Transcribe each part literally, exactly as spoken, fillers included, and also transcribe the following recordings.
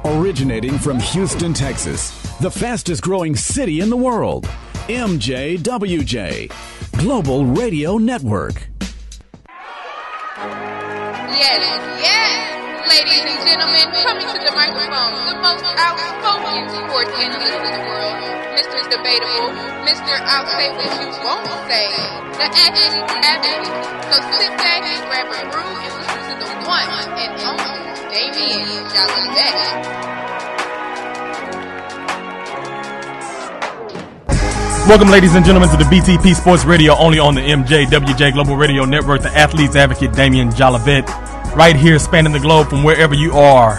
Originating from Houston, Texas, the fastest growing city in the world, M J W J, Global Radio Network. Yes, yes, ladies and gentlemen, coming to the microphone, the most outspoken sports analyst in the world, Mister Debatable, Mister I'll say what you won't say, the athlete advocate. So sit back and grab a brew and listen to the one and only Damien, Jolivette. Welcome, ladies and gentlemen, to the B T P Sports Radio, only on the M J W J Global Radio Network. The athlete's advocate, Damien, Jolivette, right here, spanning the globe from wherever you are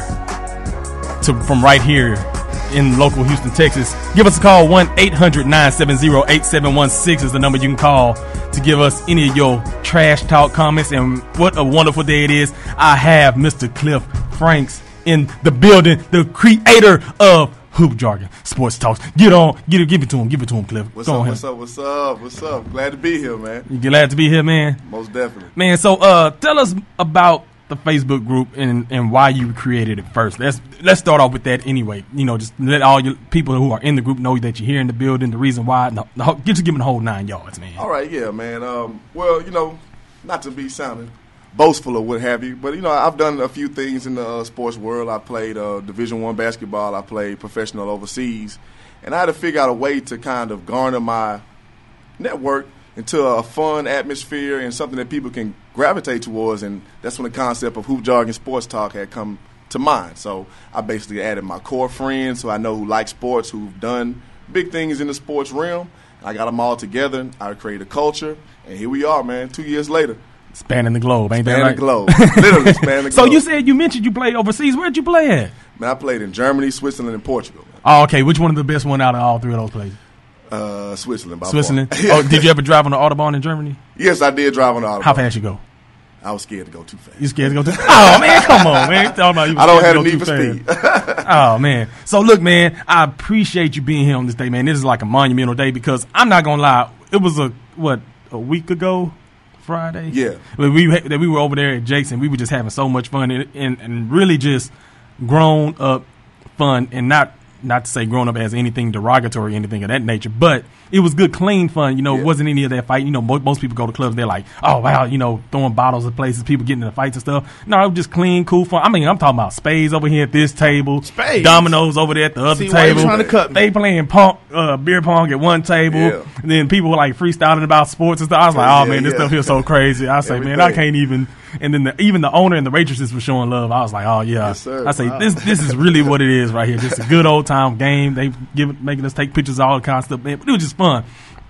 to from right here in local Houston, Texas. Give us a call. one eight hundred nine seven zero eight seven one six is the number you can call to give us any of your trash talk comments. And what a wonderful day it is. I have Mister Cliff Franks in the building, the creator of Hoop Jargon, Sports Talks. Get on, get it, give it to him, give it to him, Cliff. What's Go up, on what's him. up, what's up, what's up? Glad to be here, man. You glad to be here, man? Most definitely. Man, so uh, tell us about the Facebook group and, and why you created it first. Let's let's start off with that anyway. You know, just let all your people who are in the group know that you're here in the building, the reason why. No, the, just give them the whole nine yards, man. All right, yeah, man. Um, well, you know, not to be sounding boastful or what have you, but you know, I've done a few things in the uh, sports world. I played uh, Division One basketball. I played professional overseas, and I had to figure out a way to kind of garner my network into a fun atmosphere and something that people can gravitate towards. And that's when the concept of Hoop Jargon Sports Talk had come to mind. So I basically added my core friends who I know who like sports, who've done big things in the sports realm. I got them all together. I created a culture, and here we are, man. Two years later. Spanning the globe, ain't Spanning that right? the globe. Literally spanning the So globe. you said you mentioned you played overseas. Where'd you play at? Man, I played in Germany, Switzerland, and Portugal. Man. Oh, okay. Which one of the best one out of all three of those places? Uh, Switzerland, by Switzerland. far. Oh, did you ever drive on the Autobahn in Germany? Yes, I did drive on the Autobahn. How fast you go? I was scared to go too fast. You scared to go too? Oh man, come on, man. Talking about you I don't scared have to a go need too for fast. speed. Oh man. So look, man, I appreciate you being here on this day, man. This is like a monumental day because I'm not gonna lie. It was a what a week ago. Friday, Yeah, we that we were over there at Jake's and we were just having so much fun and, and and really just grown up fun, and not not to say grown up as anything derogatory, anything of that nature, but it was good, clean fun. You know, yeah. It wasn't any of that fight. You know, most, most people go to clubs, they're like, oh wow, you know, throwing bottles at places, people getting into fights and stuff. No, it was just clean, cool fun. I mean, I'm talking about spades over here at this table, Spades? dominoes over there at the other See, why table. you trying to cut me? They playing pong, uh, beer pong at one table, Yeah. and then people were like freestyling about sports and stuff. I was like, oh Yeah, man, this yeah. stuff here so crazy. I say, man, I Everything. can't even. And then the, even the owner and the waitresses were showing love. I was like, oh yeah. Yes, sir. I say, Wow. this this is really what it is right here. Just a good old time game. They give making us take pictures, all the kind of stuff, man. But it was just fun.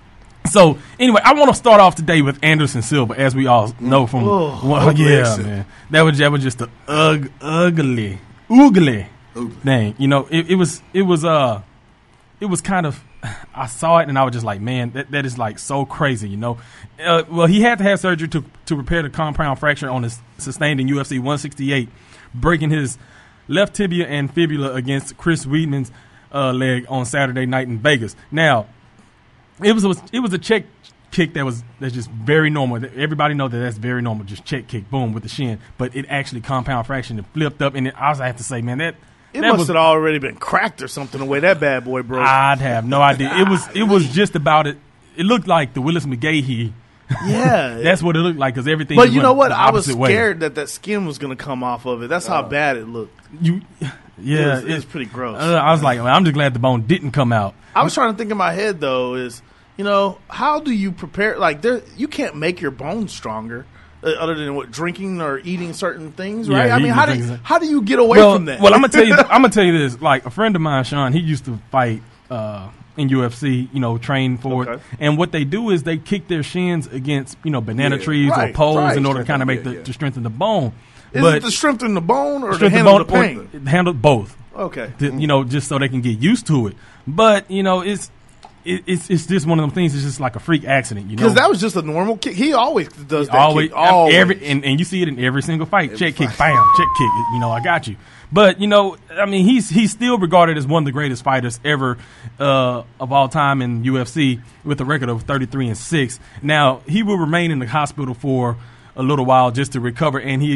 So anyway, I want to start off today with Anderson Silva, as we all know from. Oh, well, yeah, listen. man, that was that was just a ug, ugly, ugly Ugly. thing. You know, it, it was it was uh, it was kind of. I saw it and I was just like, man, that, that is like so crazy, you know. Uh, well, he had to have surgery to to repair the compound fracture on his sustained in U F C one sixty-eight, breaking his left tibia and fibula against Chris Weidman's uh, leg on Saturday night in Vegas. Now, it was, it was it was a check kick that was that's just very normal. Everybody know that that's very normal, just check kick, boom, with the shin. But it actually compound fractured and flipped up, and it, I was I have to say, man, that. It that must was, have already been cracked or something the way that bad boy broke. I'd have no idea. It was it was just about it. It looked like the Willis McGahee. Yeah. That's what it looked like because everything. But just you went know what? the I was opposite way. scared that that skin was going to come off of it. That's how bad it looked. You, yeah, It was, it it- was pretty gross. uh, I was like, I'm just glad the bone didn't come out. I was trying to think in my head, though, is, you know, how do you prepare? Like, there, you can't make your bones stronger. Uh, other than what, drinking or eating certain things, right? Yeah, I mean, eating how do things. you, how do you get away well, from that? well, I'm gonna tell you. I'm gonna tell you this. Like a friend of mine, Sean, he used to fight uh, in U F C. You know, train for it. Okay. And what they do is they kick their shins against you know banana Yeah, trees right, or poles right. in order to kind of make Yeah, the yeah. to strengthen the bone. Is but it to strengthen the bone or to strengthen handle the bone or- pain? handle both. Okay. to, you know, just so they can get used to it. But you know, it's it, it's it's just one of them things. It's just like a freak accident, you know. Because that was just a normal kick. He always does that always, kick. Always. every and, and you see it in every single fight. Every check kick, fight. bam, check kick. You know, I got you. But you know, I mean, he's he's still regarded as one of the greatest fighters ever uh, of all time in U F C with a record of thirty-three and six. Now he will remain in the hospital for a little while just to recover, and he's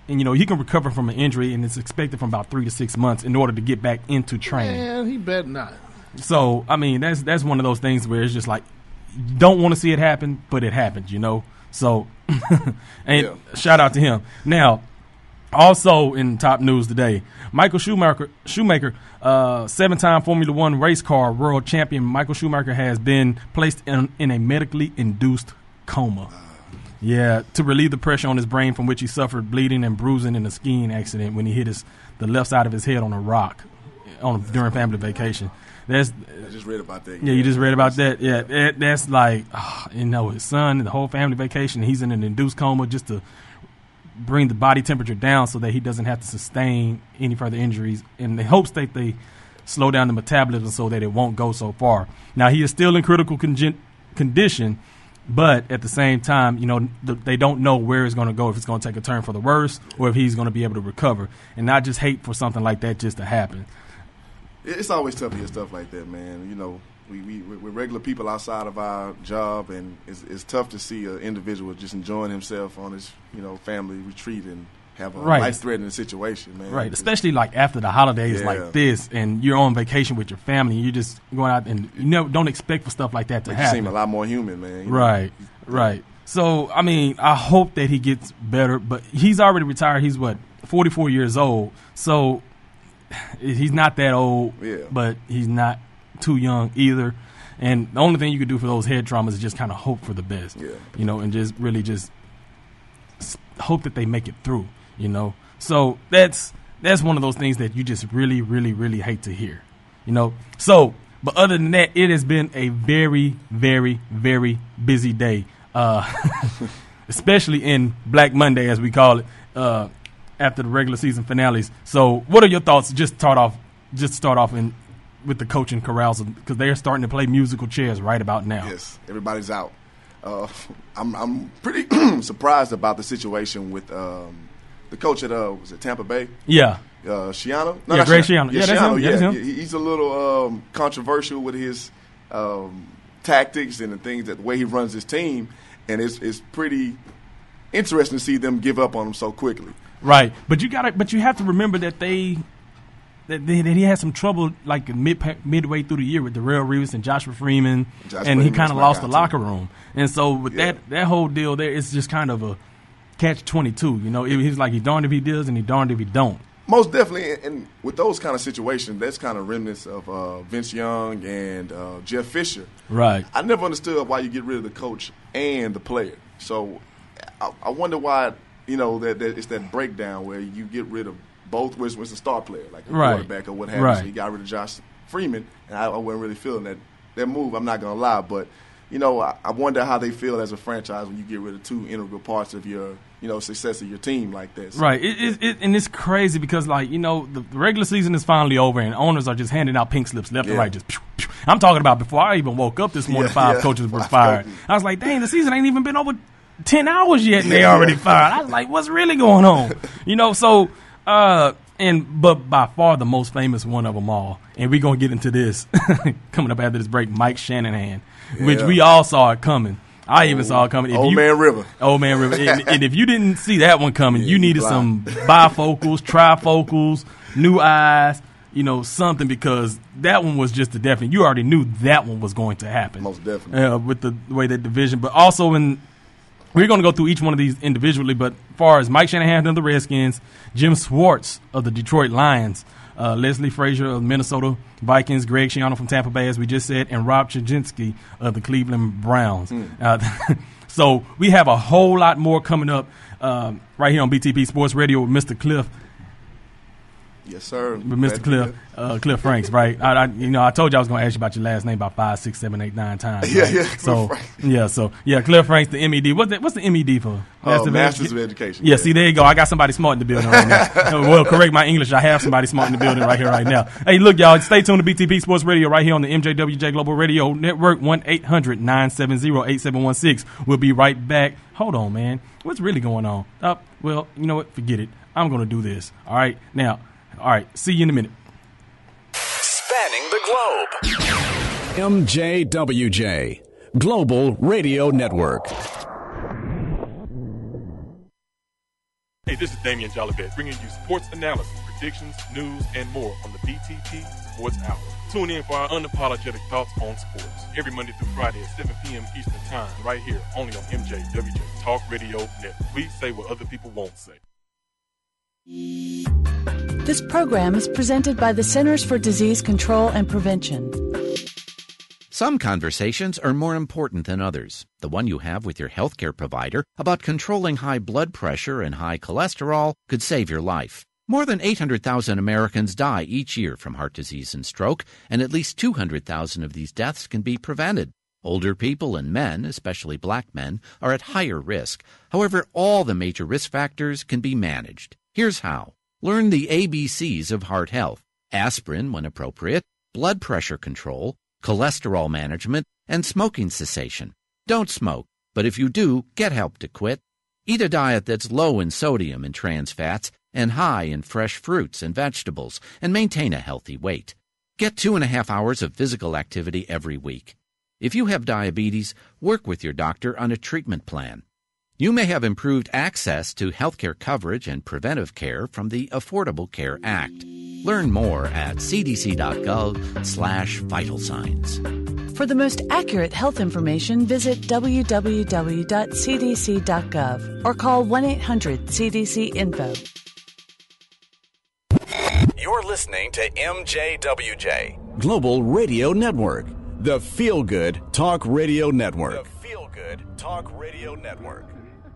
and you know he can recover from an injury, and it's expected from about three to six months in order to get back into training. Man, he better not. So I mean, that's that's one of those things where it's just like you don't want to see it happen, but it happens, you know. So, and yeah. shout out to him. Now, also in top news today, Michael Schumacher, Schumacher, uh, seven-time Formula One race car world champion Michael Schumacher has been placed in, in a medically induced coma. Yeah, to relieve the pressure on his brain from which he suffered bleeding and bruising in a skiing accident when he hit his the left side of his head on a rock on during family vacation. That's I just read about that. Yeah, you just read about that. Yeah, that, that's like oh, you know his son and the whole family vacation. He's in an induced coma just to bring the body temperature down so that he doesn't have to sustain any further injuries, in the hopes that they slow down the metabolism so that it won't go so far. Now he is still in critical congen- condition. But at the same time, you know, th- they don't know where it's going to go, if it's going to take a turn for the worse or if he's going to be able to recover, and not just hate for something like that just to happen. It's always tough to hear stuff like that, man. You know, we, we, we're regular people outside of our job, and it's, it's tough to see an individual just enjoying himself on his, you know, family retreat and have a Right. life-threatening situation, man. Right, especially like after the holidays Yeah. like this, and you're on vacation with your family, and you're just going out, and you never don't expect for stuff like that to Makes you happen. seem a lot more human, man. You know? Right, right. So, I mean, I hope that he gets better, but he's already retired. He's, what, forty-four years old. So, he's not that old, Yeah. but he's not too young either. And the only thing you can do for those head traumas is just kind of hope for the best, Yeah. you know, and just really just s- hope that they make it through, you know. So, that's that's one of those things that you just really, really, really hate to hear, you know. So, but other than that, it has been a very, very, very busy day, uh, especially in Black Monday, as we call it, uh, after the regular season finales. So, what are your thoughts? Just start off, just start off in with the coaching carousel, because they're starting to play musical chairs right about now. Yes, everybody's out. Uh, I'm I'm pretty surprised about the situation with um, the coach at uh, was it Tampa Bay? Yeah, Uh, Shiano? Yeah, not Greg Shiano. Schiano. Yeah, that's him. Yeah, yeah, that's him. he- he's a little um, controversial with his um, tactics and the things that the way he runs his team, and it's it's pretty interesting to see them give up on him so quickly. right. But you got to, but you have to remember that they. That, they, that he had some trouble like mid, midway through the year with Darrell Reeves and Joshua Freeman, Josh and he Freeman, kind of that's my lost guy, the too. locker room. And so with Yeah. that that whole deal there, it's just kind of a catch twenty-two. You know, it, he's like he darned if he does and he darned if he don't. Most definitely, and- and with those kind of situations, that's kind of remnants of uh, Vince Young and uh, Jeff Fisher. Right. I never understood why you get rid of the coach and the player. So I, I wonder why, you know, that, that it's that breakdown where you get rid of both, which was a star player, like a Right. quarterback or what have you. Right. So he got rid of Josh Freeman, and I, I wasn't really feeling that, that move, I'm not going to lie. But, you know, I, I wonder how they feel as a franchise when you get rid of two integral parts of your, you know, success of your team like that. So, Right. It, it, it, and it's crazy because, like, you know, the, the regular season is finally over and owners are just handing out pink slips left and Yeah. right. Just pew, pew. I'm talking about before I even woke up this morning, Yeah, five yeah. coaches were Five fired. coaches. I was like, dang, the season ain't even been over ten hours yet and they Yeah. already fired. I was like, what's really going on? You know, so, uh, and but by far the most famous one of them all, and we're going to get into this coming up after this break, Mike Shanahan, which Yeah. we all saw it coming. I even saw it coming. If Old you- Man River. Old Man River. and, and if you didn't see that one coming, Yeah, you you needed blind. some bifocals, trifocals, new eyes, you know, something, because that one was just a definite. You already knew that one was going to happen. Most definitely. Uh, with the way that division, but also in. We're going to go through each one of these individually, but as far as Mike Shanahan of the Redskins, Jim Schwartz of the Detroit Lions, uh, Leslie Frazier of Minnesota Vikings, Greg Schiano from Tampa Bay, as we just said, and Rob Chajinski of the Cleveland Browns. Uh, so we have a whole lot more coming up um, right here on B T P Sports Radio with Mister Cliff. Yes, sir. With Mister Glad to be Cliff, uh, Cliff Franks, right? I, I, you know, I told you I was going to ask you about your last name about five, six, seven, eight, nine times. Yeah, right? yeah, So, Cliff Franks. yeah, so yeah, Cliff Franks, the M E D. What's that, What's the M E D for? Uh, the- Masters of Education. Yeah, see, there you go. I got somebody smart in the building right now. Well, correct my English. I have somebody smart in the building right here, right now. Hey, look, y'all, stay tuned to B T P Sports Radio right here on the M J W J Global Radio Network, one eight hundred nine seven zero eight seven one six. We'll be right back. Hold on, man. What's really going on? Oh, well, you know what? Forget it. I'm going to do this. All right? Now, all right. See you in a minute. Spanning the globe. M J W J, Global Radio Network. Hey, this is Damien Jolivette, bringing you sports analysis, predictions, news, and more on the B T P Sports Hour. Tune in for our unapologetic thoughts on sports every Monday through Friday at seven p.m. Eastern Time, right here, only on M J W J Talk Radio Network. We say what other people won't say. This program is presented by the Centers for Disease Control and Prevention. Some conversations are more important than others. The one you have with your healthcare provider about controlling high blood pressure and high cholesterol could save your life. More than eight hundred thousand Americans die each year from heart disease and stroke, and at least two hundred thousand of these deaths can be prevented. Older people and men, especially black men, are at higher risk. However, all the major risk factors can be managed. Here's how. Learn the A B Cs of heart health: aspirin when appropriate, blood pressure control, cholesterol management, and smoking cessation. Don't smoke, but if you do, get help to quit. Eat a diet that's low in sodium and trans fats and high in fresh fruits and vegetables, and maintain a healthy weight. Get two and a half hours of physical activity every week. If you have diabetes, work with your doctor on a treatment plan. You may have improved access to healthcare coverage and preventive care from the Affordable Care Act. Learn more at cdc.gov slash vital signs. For the most accurate health information, visit w w w dot c d c dot gov or call one eight hundred C D C info. You're listening to M J W J. Global Radio Network, the feel-good talk radio network. The Feel Good Talk Radio Network.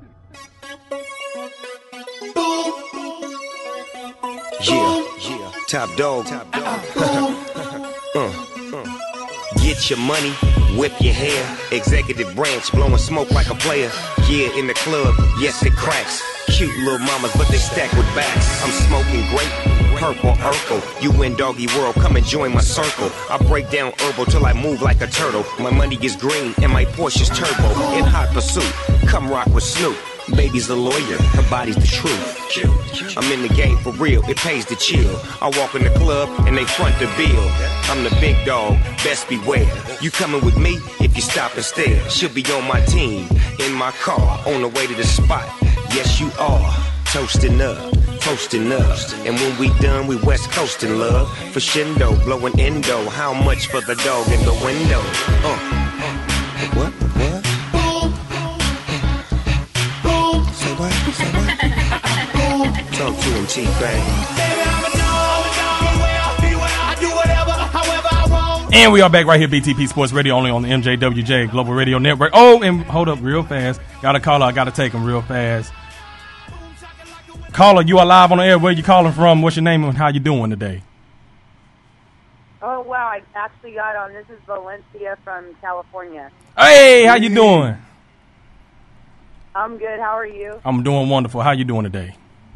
Yeah, yeah, top dog. Top dog. uh, uh. Get your money, whip your hair. Executive branch blowing smoke like a player. Yeah, in the club, yes it cracks. Cute little mamas, but they stack with backs. I'm smoking grape, purple Urkel. You in doggy world, come and join my circle. I break down herbal till I move like a turtle. My money is green and my Porsche's turbo. In hot pursuit, come rock with Snoop. Baby's a lawyer, her body's the truth. I'm in the game for real, it pays to chill. I walk in the club and they front the bill. I'm the big dog, best beware. You coming with me if you stop and stare. She'll be on my team, in my car, on the way to the spot. Yes you are, toasting up, toasting up. And when we done, we west coasting love. For shindo, blowing endo. How much for the dog in the window? Uh, uh. What, what? What? Say what? Talk to him, T-Bang. And we are back right here, B T P Sports Radio, only on the M J W J Global Radio Network. Oh, and hold up real fast. Got a caller. I got to take him real fast. Caller, you are live on the air. Where you calling from? What's your name and how you doing today? Oh, wow. I actually got on. This is Valencia from California. Hey, how you doing? I'm good. How are you? I'm doing wonderful. How you doing today?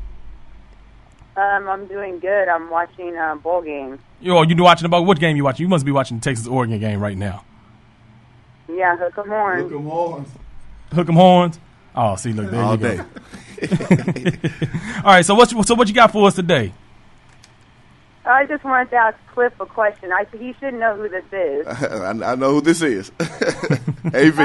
Um, I'm doing good. I'm watching uh, bowl games. Yo, you watching about what game you watching? You must be watching the Texas-Oregon game right now. Yeah, hook 'em horns. Hook 'em horns. Hook 'em horns. Oh, see, look there All you day. go. All right, so what? So what you got for us today? I just wanted to ask Cliff a question. I he should know who this is. I, I know who this is. A V.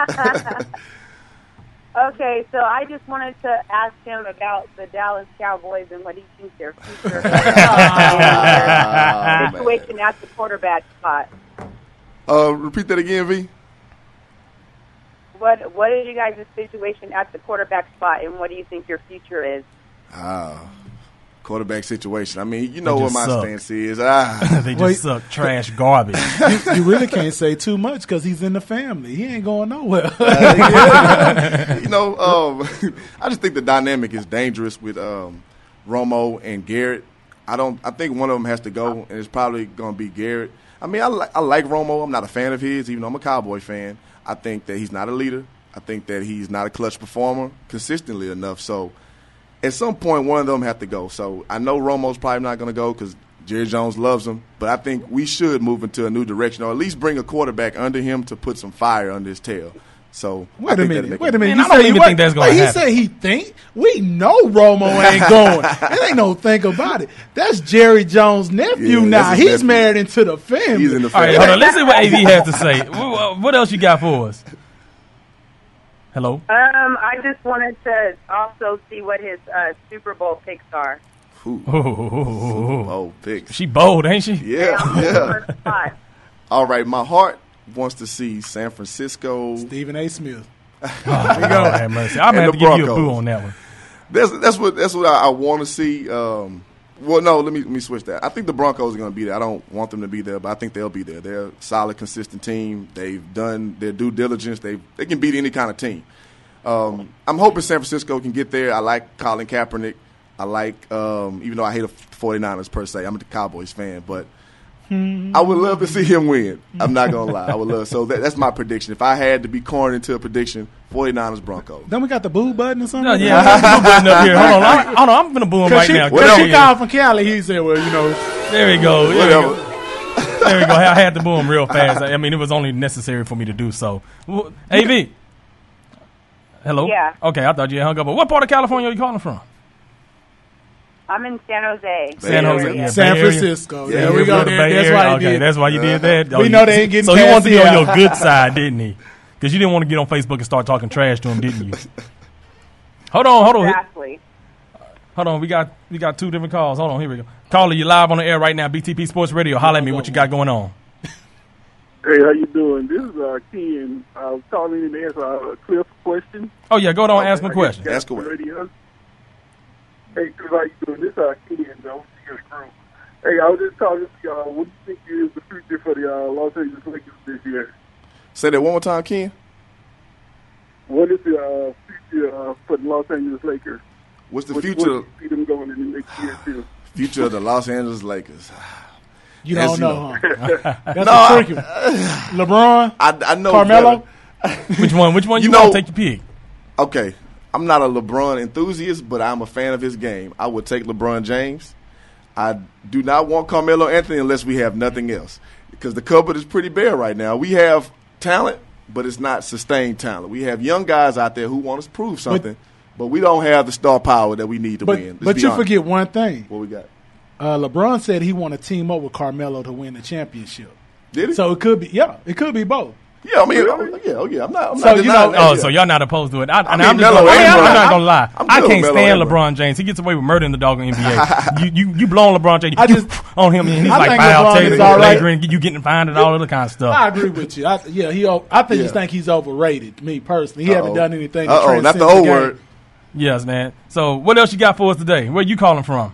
Okay, so I just wanted to ask him about the Dallas Cowboys and what he thinks their future Oh, situation at the quarterback spot. Uh, repeat that again, V. What What is you guys' situation at the quarterback spot, and what do you think your future is? Ah, quarterback situation. I mean, you know They what just my suck. stance is. Ah, They just Wait. suck trash garbage. you, you really can't say too much because he's in the family. He ain't going nowhere. you know, um, I just think the dynamic is dangerous with um, Romo and Garrett. I don't. I think one of them has to go, and it's probably going to be Garrett. I mean, I, li- I like Romo. I'm not a fan of his, even though I'm a Cowboy fan. I think that he's not a leader. I think that he's not a clutch performer consistently enough. So at some point, one of them have to go. So I know Romo's probably not going to go because Jerry Jones loves him. But I think we should move into a new direction, or at least bring a quarterback under him to put some fire under his tail. So I Wait a think that'll minute. make Wait a him- minute. Man, You I don't say even what- think that's gonna wait, happen. He said he think. We know Romo ain't going. It ain't no think about it. That's Jerry Jones' nephew Yeah, now. that's his He's nephew. married into the family. He's in the All right, family. hold on. Let's see what A V has to say. What, what else you got for us? Hello. Um, I just wanted to also see what his uh, Super Bowl picks are. Ooh. Ooh, ooh, ooh, ooh. Oh, picks. She bold, ain't she? Yeah, yeah. yeah. All right, my heart wants to see San Francisco. Stephen A. Smith. Oh, there you go. Have mercy. I'm gonna have to give you a boo on that one. That's that's what that's what I, I want to see. Um, well, no, let me let me switch that. I think the Broncos are going to be there. I don't want them to be there, but I think they'll be there. They're a solid, consistent team. They've done their due diligence. They they can beat any kind of team. Um, I'm hoping San Francisco can get there. I like Colin Kaepernick. I like, um, even though I hate the 49ers per se, I'm a Cowboys fan, but I would love to see him win. I'm not going to lie. I would love. So that, that's my prediction. If I had to be cornered into a prediction, 49ers Broncos. Then we got the boo button or something? No, yeah, the boo button up here. Hold on. I, hold on. I'm going to boo him right she, now. Because she called from Cali. He said, well, you know. There we go. There we go. There we go. I had to boo him real fast. I mean, it was only necessary for me to do so. A V. Hello? Yeah. Okay, I thought you had hung up. But what part of California are you calling from? I'm in San Jose. San Jose, yeah, San Bay Area. Francisco. Yeah, there we go. There, that's why he okay, did. that's why you did that. We oh, know you, they ain't getting. So he wanted to be out. on your good side, didn't he? Because you didn't want to get on Facebook and start talking trash to him, didn't you? Hold on, hold on. Exactly. Hold on, we got we got two different calls. Hold on, here we go. Caller, you live on the air right now. B T P Sports Radio. Holler at me. What you got going on? Hey, how you doing? This is uh, Ken. I was calling in to answer a Cliff question. Oh yeah, go on, ask me a question. Ask away. Hey, Cliff, how you doing? This is uh, Ken. Though. Hey, I was just calling to y'all. What do you think is the future for the uh, Los Angeles Lakers this year? Say that one more time, Ken. What is the uh, future uh, for the Los Angeles Lakers? What's the what, future? What do you see them going in the next year too? Future of the Los Angeles Lakers. You don't know, know. huh? That's no, a tricky one. LeBron? I, I know. Carmelo? Which one? Which one you, you know, want to take your pick? Okay. I'm not a LeBron enthusiast, but I'm a fan of his game. I would take LeBron James. I do not want Carmelo Anthony unless we have nothing else, because the cupboard is pretty bare right now. We have talent, but it's not sustained talent. We have young guys out there who want to prove something, but, but we don't have the star power that we need to but, win. Let's but you honest. forget one thing. What we got? Uh, LeBron said he want to team up with Carmelo to win the championship. Did he? So it could be, yeah, it could be both. Yeah, I mean, really? yeah, oh yeah, I'm not. I'm so not you denying know, that, oh, yeah. so y'all not opposed to it? I, I and mean, I'm, just Melo gonna, I am, anyway. I'm not gonna lie. I'm I good can't with stand Melo LeBron James. He gets away with murdering the dog in the N B A. you you you blowing LeBron James I just, on him, and he's I like think foul, LeBron taking is all right. flagrant, you getting fined and all other kind of stuff. I agree with you. I, yeah, he. I think Yeah. just think he's overrated. Me personally, he Uh-oh. haven't done anything. To Uh-oh, not transcend the old game. word. Yes, man. So what else you got for us today? Where you calling from?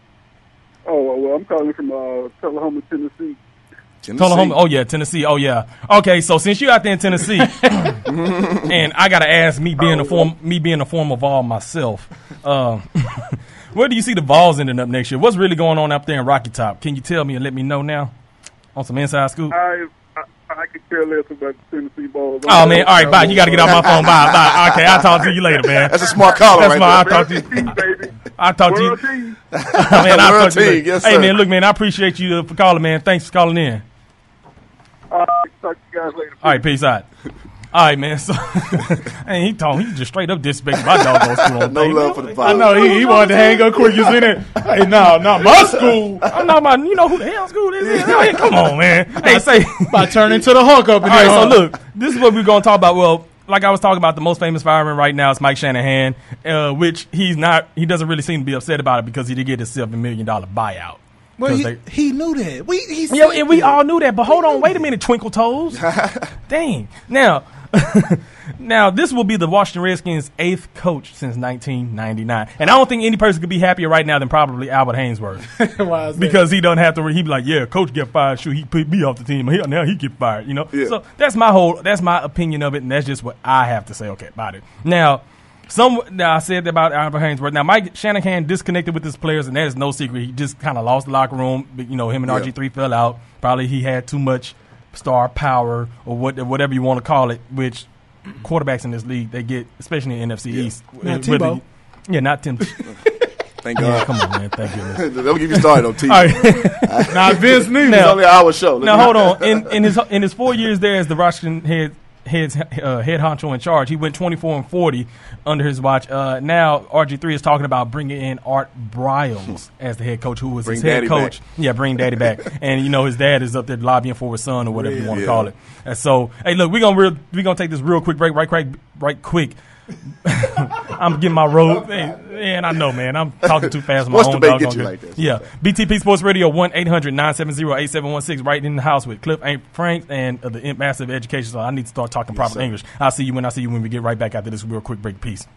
Oh, well, I'm calling from uh, Tullahoma, Tennessee. Tennessee. Tullahoma. Oh yeah, Tennessee. Oh yeah. Okay, so since you out there in Tennessee, and I gotta ask, me being a form, me being a former Vol myself, uh, where do you see the Vols ending up next year? What's really going on up there in Rocky Top? Can you tell me and let me know now on some inside scoop? I, I I could care less about the Tennessee Vols. Oh man, all right, bye. You got to get off my phone. Bye, bye. Okay, I'll talk to you later, man. That's a smart caller, That's right my, there. I'll talk to you. I'll talk to you. World team. man, I'll World talk to you team, later. yes, hey sir. man, look, man, I appreciate you for calling, man. Thanks for calling in. All right, talk to you guys later. All right, peace out. All right, man. So, and he told he just straight up disrespected my doggone school. On No thing. love for the I Vols. know he, he wanted to hang up quick. You seen it? Hey, no, not my school. I'm not my, you know who the hell school this is? Hey, come on, man. Hey, say. By turning to the hunk up. All right, so look, this is what we're going to talk about. Well, like I was talking about, the most famous fireman right now is Mike Shanahan, uh, which he's not, he doesn't really seem to be upset about it because he did get himself a million dollar buyout. Well, he, they, he knew that. We, he yeah, said and we that. all knew that. But hold on, wait a minute, Twinkle Toes. Dang. Now, now this will be the Washington Redskins' eighth coach since nineteen ninety-nine, and I don't think any person could be happier right now than probably Albert Hainsworth. Why is that? Because he doesn't have to. He'd be like, "Yeah, coach get fired. Shoot, he put me off the team. He, now he get fired." You know. Yeah. So that's my whole. That's my opinion of it, and that's just what I have to say. Okay, about it. Now, some. Now I said about Albert Hainsworth. Now Mike Shanahan disconnected with his players, and that is no secret. He just kind of lost the locker room. You know, him and Yeah. R G three fell out. Probably he had too much star power or what, whatever you want to call it, which quarterbacks in this league they get, especially in the N F C Yeah. East. Not Whether- Tebow. Yeah, not Tim. Thank Yeah, God. come on, man. Thank goodness. Don't get me started on T V. All right. Not Vince neither. It's only an hour show. Let Now me- hold on. In, in his in his four years there as the Washington head head uh, head honcho in charge. He went twenty-four and forty under his watch. Uh, now R G three is talking about bringing in Art Briles as the head coach, who was bring his head daddy coach. Back. Yeah, bring daddy back. And you know his dad is up there lobbying for his son or whatever yeah, you want to yeah. call it. And so, hey, look, we're gonna real, we gonna take this real quick break, right, right, right, quick. I'm getting my road. Hey, man, I know, man. I'm talking too fast. What's my the own bait dog get you gonna like this? Yeah, B T P Sports Radio one eight hundred nine seven zero eight seven one six right in the house with Cliff, Ain't Frank, and uh, the Massive Education. So I need to start talking Yes, proper sir. English. I'll see you when I see you when we get right back after this real quick break. Peace.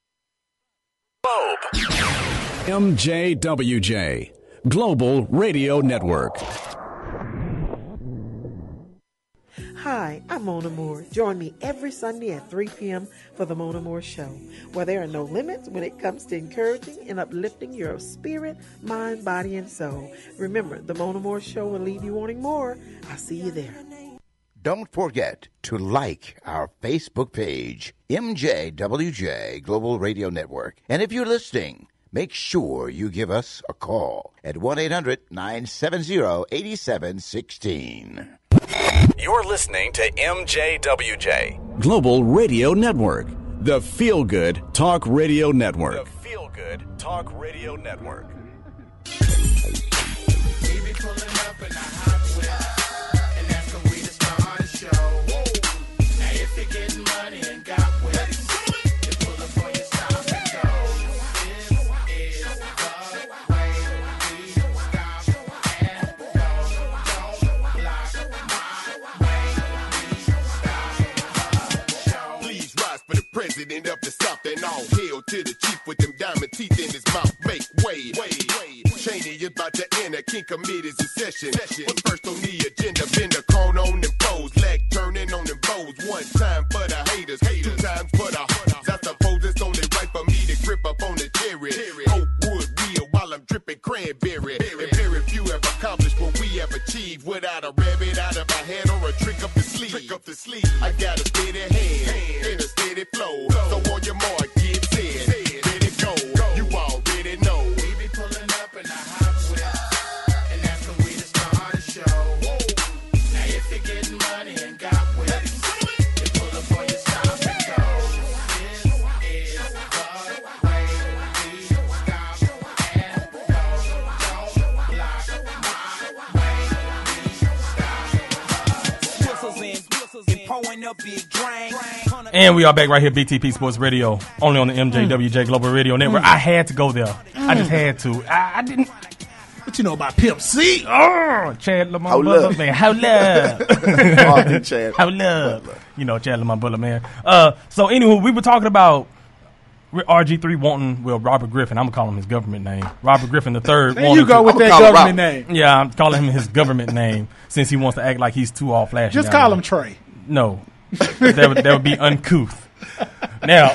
M J W J, Global Radio Network. Hi, I'm Mona Moore. Join me every Sunday at three p.m. for the Mona Moore Show, where there are no limits when it comes to encouraging and uplifting your spirit, mind, body, and soul. Remember, the Mona Moore Show will leave you wanting more. I'll see you there. Don't forget to like our Facebook page, M J W J Global Radio Network. And if you're listening, make sure you give us a call at one eight hundred nine seven zero eight seven one six. You're listening to M J W J. Global Radio Network, the feel-good talk radio network. The Feel Good Talk Radio Network. President of the South and all hail to the chief with them diamond teeth in his mouth. Make way, way, way. Cheney about to enter, King committees in session. But first on the agenda, been the cone on them foes, leg turning on them bows. One time for the haters, two times for the hunters. I suppose it's only right for me to grip up on the cherry. Hope wood wheel while I'm dripping cranberry. And very few have accomplished what we have achieved without a rabbit out of my head or a trick up the sleeve. Trick up the sleeve. I got a steady hand and a steady flow. So on your mark, get set, ready go. You already know. We be pulling up in a hot whip, and that's the way to start a show. Now if you're getting money and got whips, you pull up on your stop and go. This is the way we stop and go. Don't block my way. We stop. Whistles and whistles and pouring up big drink. And we are back right here, B T P Sports Radio, only on the M J W J Global Radio Network. Mm. I had to go there. Mm. I just had to. I, I didn't. What you know about Pimp C? Oh, Chad Lamar Hold Butler, up. man. Hold up. Oh, Chad. Hold up. You know, Chad Lamar Butler, man. Uh, so, anywho, we were talking about R G three wanting, well, Robert Griffin. I'm going to call him his government name. Robert Griffin the third. There you go to, with that government name. Yeah, I'm calling him his government name since he wants to act like he's too all flashy. Just call him Trey. No. that, would, that would be uncouth. Now,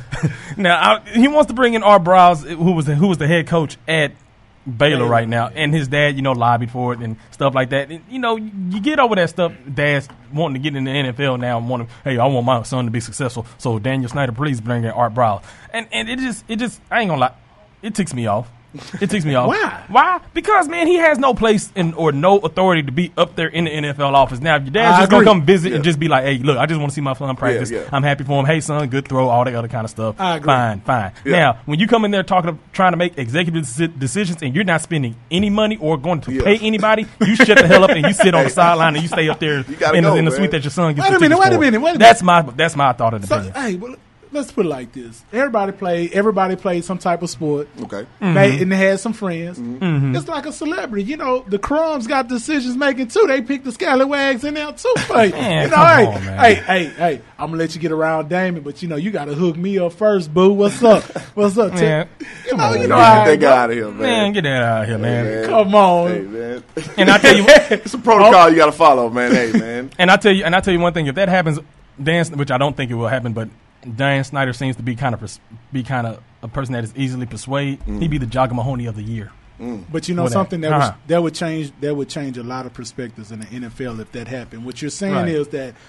now I, he wants to bring in Art Briles, who was the, who was the head coach at Baylor right now, and his dad, you know, lobbied for it and stuff like that. And, you know, you get over that stuff. Dad's wanting to get in the N F L now and wanting, hey, I want my son to be successful. So Daniel Snyder, please bring in Art Briles. And and it just it just I ain't gonna lie, it ticks me off. It ticks me off. Why? Why? Because, man, he has no place in or no authority to be up there in the N F L office. Now, if your dad's I just going agree. to come visit Yeah. and just be like, hey, look, I just want to see my son practice. Yeah, yeah. I'm happy for him. Hey, son, good throw, all that other kind of stuff. I agree. Fine, fine. Yeah. Now, when you come in there talking, trying to make executive deci- decisions and you're not spending any money or going to Yeah. pay anybody, you shut the hell up and you sit on the sideline and you stay up there gotta in, go, the, in the man. suite that your son gets Wait the a minute, tickets wait a for. minute, wait a minute. That's my, that's my thought of the So, opinion. hey, well, let's put it like this: everybody played. Everybody played some type of sport. Okay. Mm-hmm. Made, and they had some friends. Mhm. It's like a celebrity. You know, the Crumbs got decisions making too. They picked the scallywags in there too. Like, Man, you know, come hey, on, man. hey, hey, hey, I'm gonna let you get around Damien, but you know, you gotta hook me up first, boo. What's up? What's up, Tim? Man, You come know, on, you know man. how Get it that guy go. out of here, man. Man, get that out of here, man. Hey, man. Come on. Hey, man. And I tell you, It's a protocol you got to follow, man. Hey, man. And I tell you, and I tell you one thing: if that happens, Dan, which I don't think it will happen, but Dan Snyder seems to be kind of pers- be kind of a person that is easily persuaded. Mm. He'd be the Jogga Mahoney of the year. Mm. But you know With something that that. was, Uh-huh. that would change that would change a lot of perspectives in the N F L if that happened. What you're saying Right. is that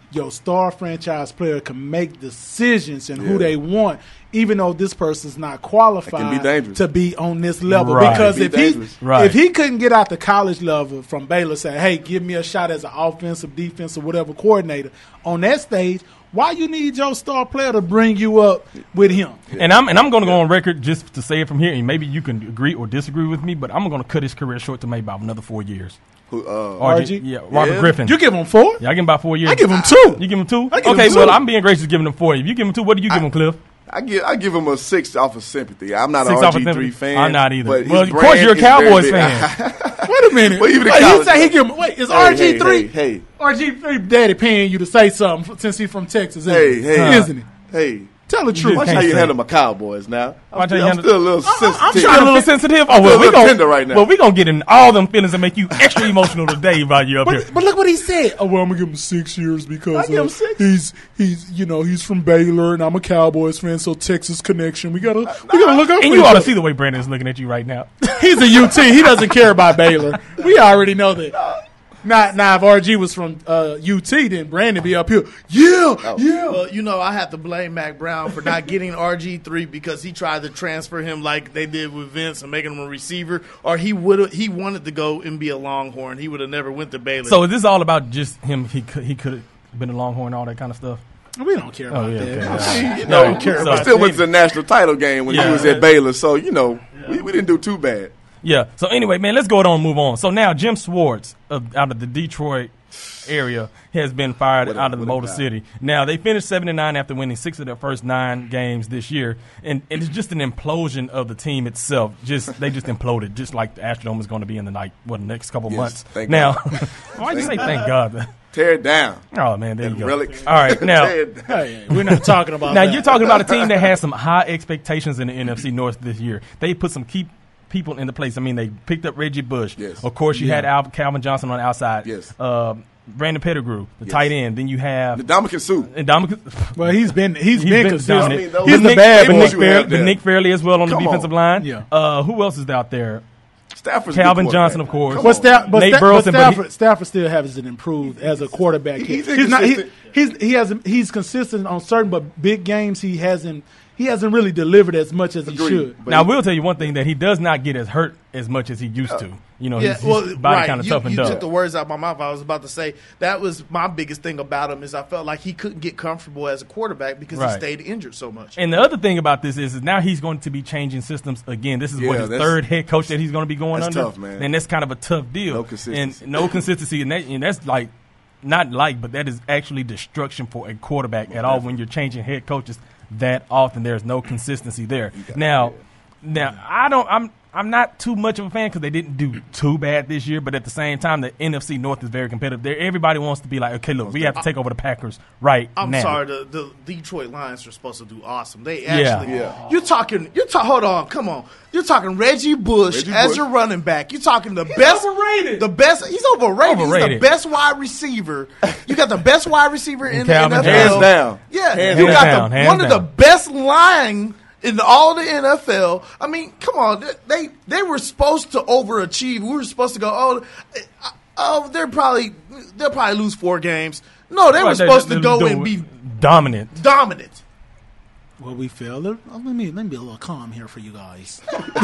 your star franchise player can make decisions and Yeah. who they want, even though this person's not qualified be dangerous. to be on this level. Right. Because Be if dangerous. he Right. if he couldn't get out the college level from Baylor, saying, "Hey, give me a shot as an offensive, defensive, whatever coordinator on that stage," why you need your star player to bring you up with him? And I'm and I'm going to go on record just to say it from here, and maybe you can agree or disagree with me, but I'm going to cut his career short to maybe about another four years. Who, uh, R G, R G? yeah, Robert Yeah. Griffin. You give him four? Yeah, I give him about four years. I give him two. You give him two? I give okay, him well, two. I'm being gracious giving him four. If you give him two, what do you give him, Cliff? I give I give him a six off of sympathy. I'm not Six an off of R G three sympathy? fan. I'm not either. But Well, his of course brand you're a is very Cowboys big. fan. Wait a minute. Well, even the Wait, you college- say he give him, wait, is Hey, R G three? Hey, hey, R G three daddy paying you to say something f- since he's from Texas, isn't hey, he? hey, Isn't he? hey. Tell the truth. Watch can't how you say handle my Cowboys now. I'm, Watch how still, you I'm handle- still a little I'm sensitive. You're a little sensitive. Oh, I'm well, a we little gonna tender right now. Well, we gonna get in all them feelings and make you extra emotional today while you're up here. But, but look what he said. Oh, well, I'm going to give him six years because I give uh, him six. he's, he's, you know, he's from Baylor and I'm a Cowboys fan, so Texas connection. We got to we gotta look out for And each you ought to other. see the way Brandon's looking at you right now. He's a U T. He doesn't care about Baylor. We already know that. Now, now, if R G was from uh, U T, then Brandon be up here. Yeah, yeah. Well, you know, I have to blame Mac Brown for not getting R G three because he tried to transfer him like they did with Vince and making him a receiver, or he would he wanted to go and be a Longhorn. He would have never went to Baylor. So is this all about just him? He could he could have been a Longhorn, all that kind of stuff. We don't care about Oh, yeah, that. okay. You know, Don't care we about still that. went to the national title game when Yeah. he was at Baylor, so you know we, we didn't do too bad. Yeah. So anyway, man, let's go on and move on. So now Jim Swartz of, out of the Detroit area has been fired What a- out of the what a Motor guy. City. Now they finished seven and nine after winning six of their first nine games this year, and, and it's just an implosion of the team itself. Just they just imploded, just like the Astrodome is going to be in the like what the next couple Yes, months. thank Now, God. why'd you say thank God? Tear it down. Oh man, there And you go. relic. All right, now. Tear it down. Hey, we're not talking about Now that. you're talking about a team that has some high expectations in the N F C North this year. They put some key people into place. I mean, they picked up Reggie Bush. Yes. Of course, you Yeah. had Al- Calvin Johnson on the outside. Yes. Uh, Brandon Pettigrew, the Yes. tight end. Then you have The Dominican suit. and Dominic. Well, he's been he's He's been, been consistent. dominant. I mean, those- he's But the Nick- bad but boy. Nick, you Fair, have but there. Nick Fairley as well on Come the defensive on. line. Yeah. Uh, who else is out there? Stafford's a good Calvin quarterback. Johnson, of course. Come But, on. Sta- but, Nate Sta- Burleson, but but he- Stafford, Stafford still hasn't improved as a quarterback. He's he's not. He, inconsistent. he's he hasn't. He's consistent on certain, but big games he hasn't. He hasn't really delivered as much as he Agreed. should. But Now, I he- will tell you one thing, that he does not get as hurt as much as he used to. You know, yeah, his, well, his body right. kind of you, toughened you up. took the words out of my mouth. I was about to say that was my biggest thing about him is I felt like he couldn't get comfortable as a quarterback because Right. he stayed injured so much. And the other thing about this is, is now he's going to be changing systems again. This is what Yeah, his that's- third head coach that he's going to be going that's under. tough, man. And that's kind of a tough deal. No consistency. And no consistency. And, that, and that's like, not like, but that is actually destruction for a quarterback at all when you're changing head coaches that often. There's no consistency there. Now, now I don't. I'm. I'm not too much of a fan because they didn't do too bad this year, but at the same time, the N F C North is very competitive. There, everybody wants to be like, okay, look, we have to take over the Packers right I'm now. sorry, the, the Detroit Lions are supposed to do awesome. They Yeah. actually, Yeah. you're talking, you're ta- hold on, come on, you're talking Reggie Bush Reggie as Bush. your running back. You're talking the best, overrated. the best. He's overrated. He's Overrated. the best wide receiver. You got the best wide receiver in Calvin the N F L, Hands down. Yeah, Hands you down. got Hands the down. one of Hands the down. best line in all the N F L. I mean, come on, they they, they were supposed to overachieve. We were supposed to go, oh, uh, oh, they're probably they'll probably lose four games. No, they were Right, supposed to they- go they- and be dominant. dominant. Well, we failed. Let let me let me be a little calm here for you guys.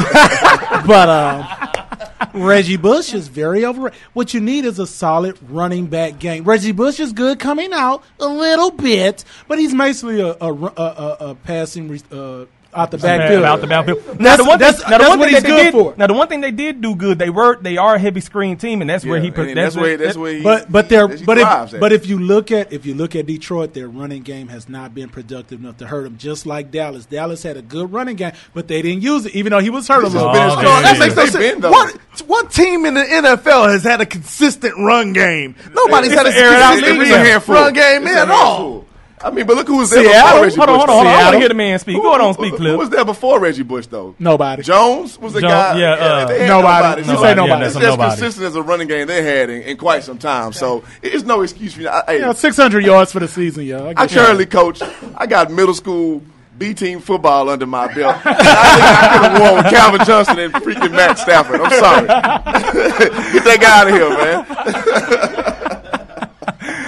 But um, Reggie Bush is very overrated. What you need is a solid running back game. Reggie Bush is good coming out a little bit, but he's basically a a, a, a, a passing re- uh, out the backfield. Out the backfield. Now That's- the one that's- thing, now the that's one what thing he's that they good did, for. Now the one thing they did do good, they were they are a heavy screen team, and that's where he. Yeah, Put, and that's where that's where he. But but they're he but thrives if at. but if you look at if you look at Detroit, their running game has not been productive enough to hurt them. Just like Dallas, Dallas had a good running game, but they didn't use it, even though he was hurt a This little has been bit. his No, strong- that makes no They've sense. been, though. What what team in the N F L has had a consistent run game? Nobody's It's had a an air it out consistent league. It's a handful. run game It's a at all. handful. I mean, but look who was there Seattle. before Reggie Hold on, Bush. hold on, hold on. I want to Seattle. hear the man speak. Who- Go on, who- speak, Who Cliff. was there before Reggie Bush, though? Nobody. Jones was the Jones, guy. yeah, uh, they had nobody. nobody. You So say nobody. Yeah, It's that's as nobody. consistent as a running game they had in, in quite some time. So it's no excuse for you. I, hey, Yeah, six hundred yards for the season, yeah. I I get that. currently coach. I got middle school B team football under my belt. And I think I could have won with Calvin Johnson and freaking Matt Stafford. I'm sorry. Get that guy out of here, man.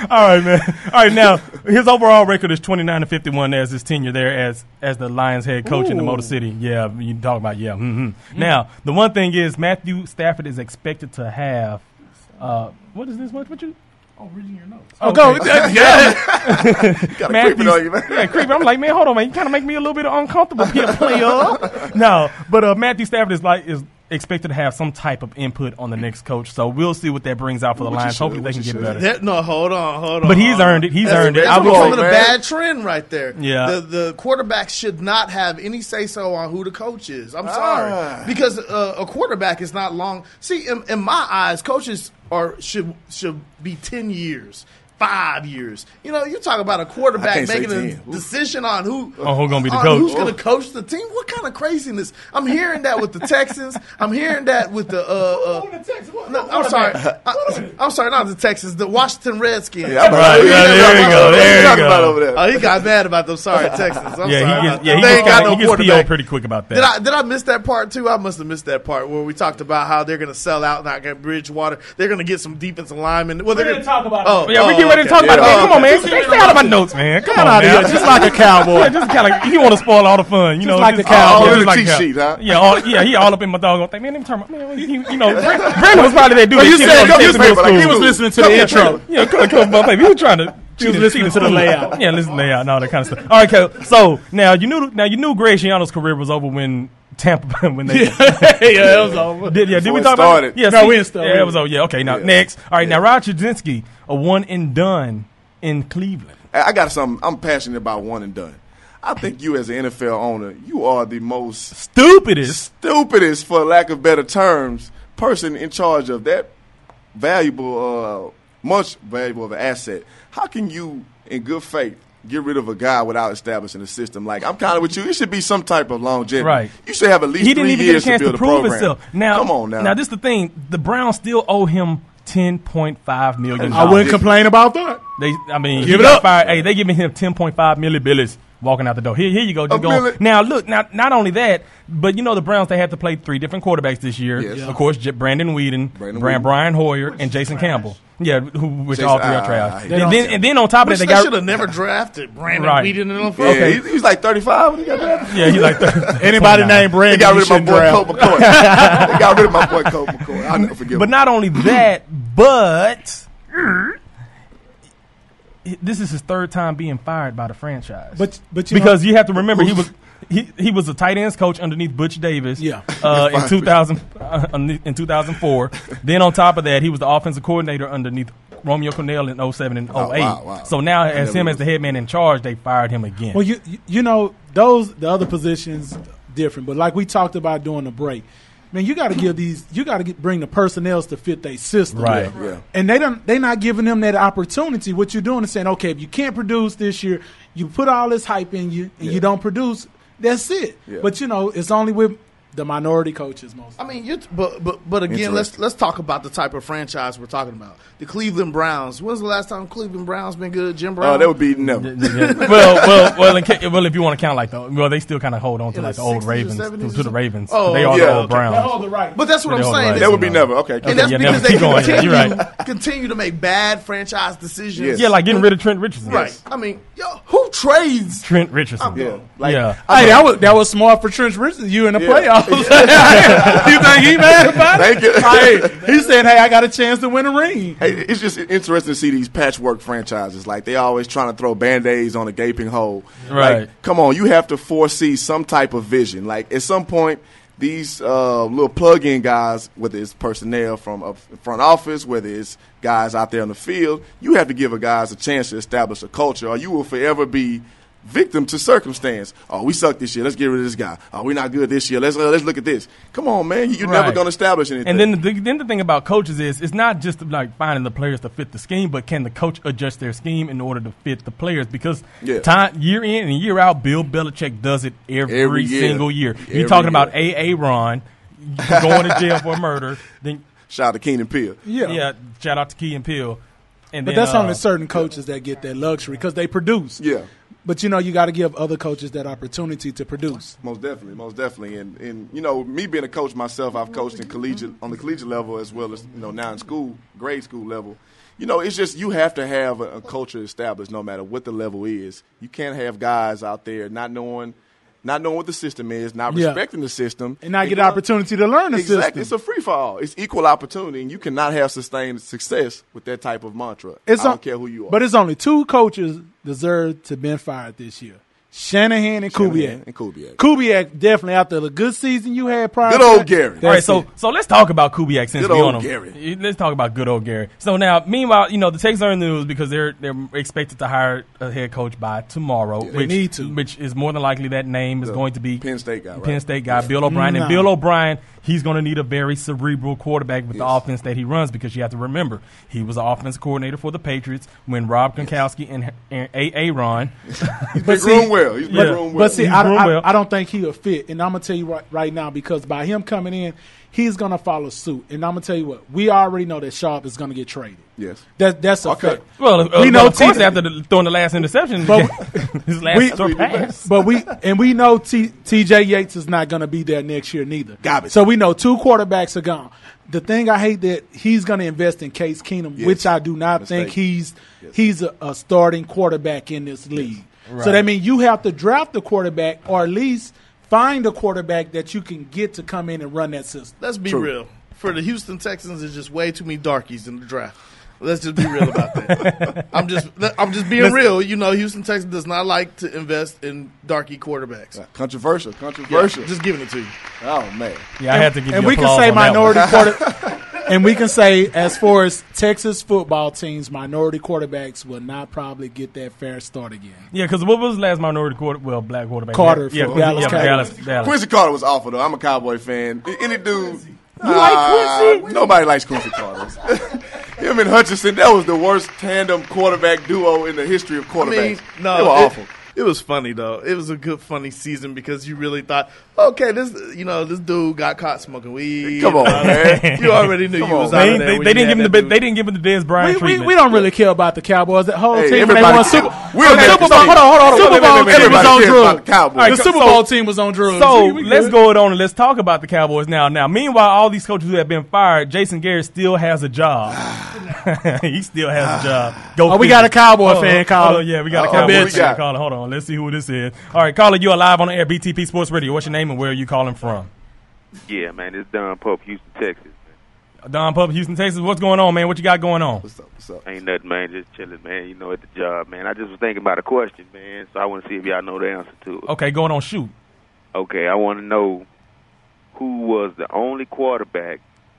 All right, man. All right, now his overall record is twenty-nine and fifty-one as his tenure there as as the Lions head coach Ooh. in the Motor City. Yeah, you talk about yeah. Mm-hmm. Mm-hmm. Now the one thing is Matthew Stafford is expected to have. Uh, what is this? What? What you? Oh, reading your notes. Oh, okay. go. Yeah. Got creeping on you, man. Yeah, creeping. I'm like, man, hold on, man. You kind of make me a little bit uncomfortable here, player. No, but uh, Matthew Stafford is like is expected to have some type of input on the next coach. So we'll see what that brings out for the What Lions. should, Hopefully they can get should. better. That, no, hold on, hold on. But he's earned it. He's that's, earned it. That's I will becoming say, a bad trend right there. Yeah. The the quarterback should not have any say so on who the coach is. I'm Ah. sorry, because uh, a quarterback is not long. See, in, in my eyes, coaches are should should be ten years. Five years. You know, you talk about a quarterback making a decision on who, oh, who's going to be the on coach. who's going to coach the team. What kind of craziness? I'm hearing that with the Texans. I'm hearing that with the. Uh, uh, no, I'm sorry. I, I'm sorry, not the Texans. The Washington Redskins. Yeah, right, yeah, there you go. There you go. Over there. Oh, he got mad about them. Sorry, Texans. I'm yeah, sorry. he gets, yeah, he they gets, ain't got kinda, no he gets quarterback. P O pretty quick about that. Did I did I miss that part too? I must have missed that part where we talked about how they're going to sell out, not get Bridgewater. They're going to get some defensive linemen. Well, they're going to talk about oh, it. Yeah, oh, we get ready okay. to talk about yeah. it. Come on, man. Stay out of my notes, man. Come on, out of man. here, just like a cowboy. Yeah, just kind of, you want to spoil all the fun, you Just know. like the just, cowboy. yeah, Oh, just like cheat cow- sheet, huh? Yeah, all, yeah, he all up in my doggone thing. Man, let me turn my, man, he, you know, Brandon was probably that dude. Well, you that said shit on he the was, school. he was listening to the intro. Yeah, come on, come on, baby. He was trying to. He was listening to the layout. Yeah, listen to the layout and all that kind of stuff. All right, okay. So now you knew, now you knew Graciano's career was over when Tampa when they yeah, yeah, it was over. Did yeah? Did Before we it talk started. about it? Yeah, No, see, we didn't start. Yeah, it was over. Yeah, okay. Now Yeah. next. All right, Yeah. now Rod Chudzinski, a one and done in Cleveland. I got something. I'm passionate about one and done. I think you, as an N F L owner, you are the most Stupidest. stupidest, for lack of better terms, person in charge of that valuable, uh, much valuable of an asset. How can you, in good faith, get rid of a guy without establishing a system? Like, I'm kind of with you. It should be some type of longevity. Right. You should have at least He didn't three even get a years chance to to, build a prove program. himself. Now, Come on now. Now, this is the thing. The Browns still owe him ten point five million dollars. I wouldn't complain about that. They, I mean, Give he it got up. Fired. Hey, they giving him ten point five million billies walking out the door. Here, here you go. Just A go. million? Now, look. Now, not only that, but you know the Browns, they had to play three different quarterbacks this year. Yes. Yeah. Of course, J- Brandon Whedon, Brandon Brian, Whedon. Brian Hoyer, and Jason Campbell. Yeah, who, which Jason- all three are ah, trash. I hate And that. then, and then on top of Which that, they they should got have never drafted Brandon Right. Whedon in the Yeah, Okay. he, he was like thirty-five when he got drafted. yeah, he's like the, Anybody named They Brandon, got you rid of my shouldn't boy draft. Colt McCoy. They got rid of my boy Colt McCoy. I'll never forgive But him. not only that, but this is his third time being fired by the franchise. But but you because know, you have to remember he was he, he was a tight ends coach underneath Butch Davis. Yeah. Uh, in two thousand uh, in two thousand four. Then on top of that, he was the offensive coordinator underneath Romeo Cornell in oh seven and oh eight. wow, wow. So now, as never him knew. as the head man in charge, they fired him again. well, you you- you know those the other positions different, but like we talked about during the break, man, you got to give these you got to bring the personnels to fit their system, Right. Yeah, yeah. And they don't they not giving them that opportunity. What you're doing is saying, okay, if you can't produce this year, you put all this hype in you, and Yeah. you don't produce. That's it. Yeah. But you know, it's only with the minority coaches most. I mean, you but but but again, let's Interesting. let's talk about the type of franchise we're talking about. The Cleveland Browns. When's the last time Cleveland Browns been good? Jim Brown. Uh, they would be never. Yeah. well, well, well, in ca- well, if you want to count like the, well, they still kind of hold on to In like the the old sixties or Ravens, to, seventies to or the Ravens. Oh, they are yeah, the old okay. Browns. They're all the right. But that's what They I'm hold saying. right. That would be never. Okay. And that's Yeah, because never. they Keep going. Yeah, continue, you're right. continue to make bad franchise decisions. Yes. Yeah, like getting rid of Trent Richardson. Right. I mean, yo, who trades? Trent Richardson. Yeah. Like, yeah. Hey, that was that was smart for Trent Richardson. You in the Yeah. playoffs? You think he mad about Thank it? you. Hey, he's saying, "Hey, I got a chance to win a ring." Hey, it's just interesting to see these patchwork franchises. Like, they always trying to throw Band-Aids on a gaping hole. Right. Like, come on, you have to foresee some type of vision. Like, at some point, these uh, little plug-in guys, whether it's personnel from a front office, whether it's guys out there on the field, you have to give a guys a chance to establish a culture, or you will forever be victim to circumstance. Oh, we suck this year. Let's get rid of this guy. Oh, we're not good this year. Let's uh, let's look at this. Come on, man. You're Right. never going to establish anything. And then the, then the thing about coaches is it's not just like finding the players to fit the scheme, but can the coach adjust their scheme in order to fit the players? Because Yeah. time year in and year out, Bill Belichick does it every, Every year. single year. Every You're talking year. about A A. Ron going to jail for murder. Then Shout out to Keenan Peele. Yeah. yeah, shout out to Key and Peele. And But then, that's uh, only certain coaches that get that luxury because they produce. Yeah. But you know, you got to give other coaches that opportunity to produce. Most definitely, most definitely, and and you know, me being a coach myself, I've coached in collegiate on the collegiate level as well as you know now in school, grade school level. you know, it's just you have to have a, a culture established no matter what the level is. You can't have guys out there not knowing not knowing what the system is, not Yeah. respecting the system. And not get the opportunity to learn the Exactly. system. It's a free-for-all. It's equal opportunity, and you cannot have sustained success with that type of mantra. It's I don't on- care who you are. But it's only two coaches deserve to been fired this year. Shanahan and Shanahan Kubiak. and Kubiak. Kubiak definitely after the good season you had prior. Good to old that, Gary. that's All right, so it. so let's talk about Kubiak since Good we old on him. Gary. Let's talk about good old Gary. So now, meanwhile, you know the Texans are in the news because they're they're expected to hire a head coach by tomorrow. Yeah. They which, need to. which is more than likely that name is The going to be Penn State guy, right? Penn State guy, Bill O'Brien, No. and Bill O'Brien. He's going to need a very cerebral quarterback with the Yes. offense that he runs because you have to remember he was the offensive coordinator for the Patriots when Rob Gronkowski and, and A. A. Ron. He's been groomed well. He's been Yeah. groomed well. But see, He's I, groomed I, well. I don't think he'll fit. And I'm going to tell you right, right now because by him coming in, he's going to follow suit. And I'm going to tell you what, we already know that Sharp is going to get traded. Yes. That, that's a Okay. fact. Well, uh, we we know know of course T- after the, throwing the last interception, But his last we- throw pass. But we and we know T, T.J. Yates is not going to be there next year neither. Garbage. So we know two quarterbacks are gone. The thing I hate that he's going to invest in Case Keenum, Yes. which I do not Mistake. think he's Yes. he's a, a starting quarterback in this league. Right. So that means you have to draft the quarterback or at least find a quarterback that you can get to come in and run that system. Let's be True. real. For the Houston Texans, there's just way too many darkies in the draft. Let's just be real about that. I'm just, I'm just being Let's- real. You know, Houston Texans does not like to invest in darky quarterbacks. Uh, Controversial. Yeah, Controversial. just giving it to you. Oh, man. Yeah, I had to give and you we can applause say on that one. minority quarter, and we can say as far as Texas football teams, minority quarterbacks will not probably get that fair start again. Yeah, because what was the last minority quarter? Well, black quarterback. Carter Yeah, for yeah, Dallas yeah, Cowboys. Dallas, Dallas. Quincy Carter was awful, though. I'm a Cowboy fan. Any dude. You like Quincy? Nobody likes Quincy Carter. Him and Hutchinson, that was the worst tandem quarterback duo in the history of I quarterbacks. mean, no, they were it, awful. It was funny though. It was a good, funny season because you really thought, okay, this, you know, this dude got caught smoking weed. Come on, Uh, man. You already knew Come you was on, out They, of there. they, when they you didn't give had him the that they dude. didn't give him the Dez Bryant We, we, treatment. we don't really care about the Cowboys. That whole Hey, team when they everybody won care- Super, we're the mad Super at Bowl. the Hold on, hold on, Super Super Bowl Bowl team team was was on on drugs. Cowboys. The Super so- Bowl team was on drugs. So We- we let's good. go it on and let's talk about the Cowboys now. Now, meanwhile, all these coaches who have been fired, Jason Garrett still has a job. He still has a job. Go Oh, we figure. got a Cowboy Hold on, fan hold caller. on, yeah, we got a Uh-oh, Cowboy what we fan got? caller. Hold on, let's see who this is. All right, caller, you are live on the air, B T P Sports Radio. What's your name and where are you calling from? Yeah, man, it's Don Pope, Houston, Texas. Don Pup, Houston, Texas. What's going on, man? What you got going on? What's up? What's up? Ain't nothing, man. Just chilling, man. You know, at the job, man. I just was thinking about a question, man. So I want to see if y'all know the answer to it. Okay, going on, shoot. Okay, I want to know who was the only quarterback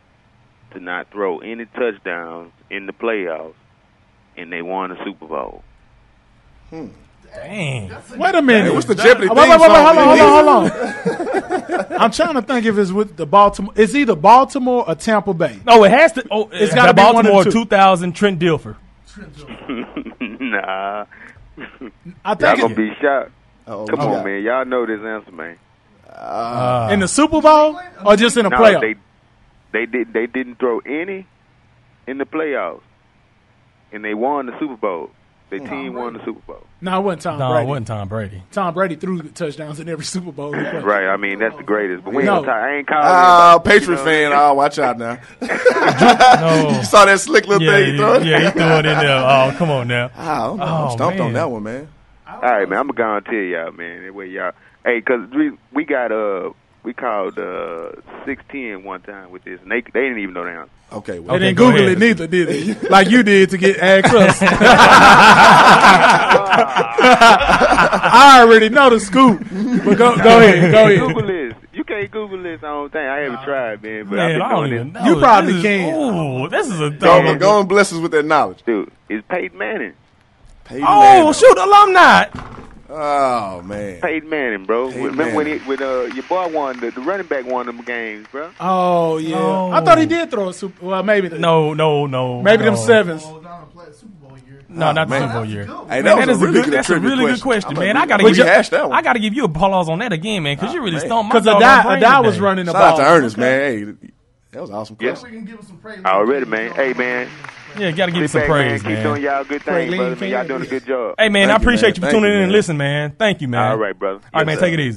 to not throw any touchdowns in the playoffs, and they won the Super Bowl. Hmm. Dang. Wait a minute. Hey, what's the Jeopardy Wait, wait, wait, theme wait, hold song? on, hold on, hold on. I'm trying to think if it's with the Baltimore. It's either Baltimore or Tampa Bay. No, it has to. Oh, It's it's gotta got be one of Baltimore the two. two thousand Trent Dilfer. Nah. I Y'all think gonna it, be shocked. Uh-oh, Come what you on, got? man. Y'all know this answer, man. Uh, in the Super Bowl or just in the No, playoff. they they did they didn't throw any in the playoffs, and they won the Super Bowl. Their team won the Super Bowl. No, it wasn't Tom no, Brady. it wasn't Tom Brady. Tom Brady threw touchdowns in every Super Bowl he played. Right, I mean that's the greatest. But we ain't No. gonna talk, I ain't calling. Ah, anybody, Patriot you know? fan. Oh, watch out now. No. You saw that slick little Yeah, thing he threw? yeah, yeah, he threw it in there. Oh, come on now. Ah, I'm, Oh, I'm stumped man. on that one, man. All right, man. I'm gonna tell y'all, man. That way, y'all. Hey, cause we we got uh we called uh six ten one time with this, and they they didn't even know the answer. Okay, well, They didn't go Google ahead. it neither, did they? Like you did to get asked us. I already know the scoop. But go, go ahead, go ahead. Google this. You can't Google this. I don't think I haven't tried, man. But Man, I've I been don't doing even this. know. You probably This is- can. Ooh, this is a Go, thing. on, go and bless us with that knowledge. Dude, it's Peyton Manning. Peyton Oh, Manning. shoot, alumni. Oh, man. Peyton Manning, bro. Peyton Remember when Manning. he, when uh, your boy won the, the running back won them games, bro? Oh yeah, No. I thought he did throw a Super. Well, maybe the, No, no, no. maybe no. them sevens. No, not the man. Super Bowl year. Hey, Man, that was that is a really good That's a trivia really good question. question, I'm man. gonna I gotta re- give you. rehash that one. I gotta give you applause on that again, man, because you really man. stumped my Because dog Adai, on brain Adai was today. running the Shout out ball. to Ernest, man. Hey, that was an awesome Yes. question. Already, man. Hey, man. Yeah, gotta give you Sit some back, praise, man. Keep doing man. y'all good Craig things, Lean brother. Man, y'all fan. doing a good job. Hey, man, Thank I you, appreciate man. you for Thank tuning you, in and man. listen, man. Thank you, man. All right, brother. All right, man, Yes, take sir. it easy.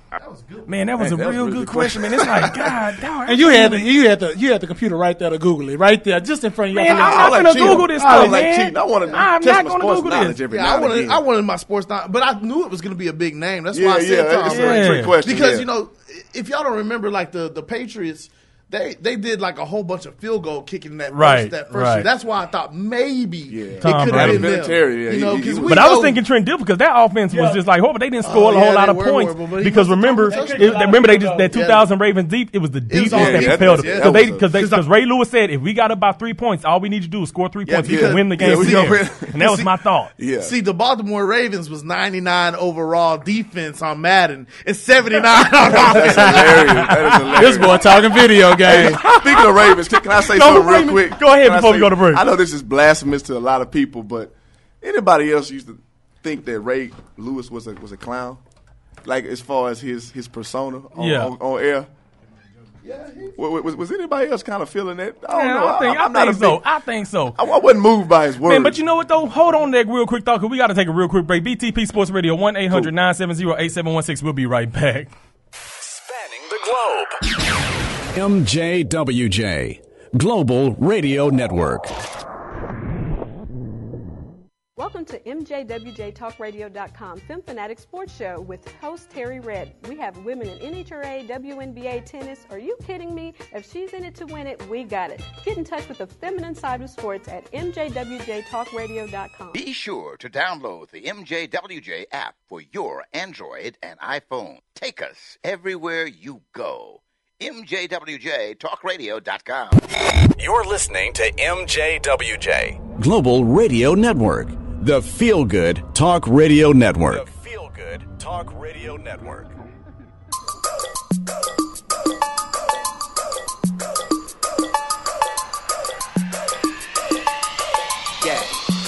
That was good. Man, that was Man, a that was real a really good good question, man. It's like, God, dog. And you had the you had the you had the computer right there to Google it, right there, just in front of you. Man, I'm I not like gonna cheating. Google this I stuff, like man. cheating. I want to I'm test not my gonna sports Google knowledge this. every Yeah, now I and wanted again. I wanted my sports not, but I knew it was going to be a big name. That's Yeah, why I yeah, said Tom. it's a trick Yeah. question. Because yeah. you know, if y'all don't remember, like the the Patriots, they they did like a whole bunch of field goal kicking that Right, first that first right. year. That's why I thought maybe it Tom could Brady. have been them. Terry, yeah, you know, he- he because was- we But I was know- thinking Trent Dilfer because that offense was Yeah. just like, oh, but they didn't score Oh, a whole yeah, lot they of were points horrible, but he because must have remember, thrown it, touchdowns. remember they just that Yeah. two thousand Ravens deep. It was the was defense all that defense, propelled yeah. it That because they was a- because they Cause I- because Ray Lewis said if we got about three points, all we need to do is score three Yeah, points. We yeah. can win the Yeah, game. we from gonna there. win. And that was See- my thought. Yeah. See, the Baltimore Ravens was ninety-nine overall defense on Madden and seventy-nine on offense. That's hilarious. That is hilarious. This boy talking video game. Speaking of Ravens, can, can I say No, something wait a real minute. quick? Go ahead Can I before we say- go to break. I know this is blasphemous to a lot of people, but anybody else used to think that Ray Lewis was a was a clown? Like as far as his his persona on, Yeah. on, on air. Was, was, was anybody else kind of feeling that? I don't Yeah, know. I think, I I'm not think a so. big- I think so. I, I wasn't moved by his words. Man, but you know what though? Hold on there real quick, though, because we got to take a real quick break. B T P Sports Radio, one eight hundred nine seven zero eight seven one six. We'll be right back. Spanning the globe. M J W J, Global Radio Network. Welcome to M J W J Talk Radio dot com Femme Fanatic Sports Show with host Terry Red. We have women in N H R A, W N B A, tennis. Are you kidding me? If she's in it to win it, we got it. Get in touch with the feminine side of sports at M J W J Talk Radio dot com. Be sure to download the M J W J app for your Android and iPhone. Take us everywhere you go. M J W J Talk Radio dot com. You're listening to M J W J. Global Radio Network, the Feel Good Talk Radio Network. The Feel Good Talk Radio Network. Yeah.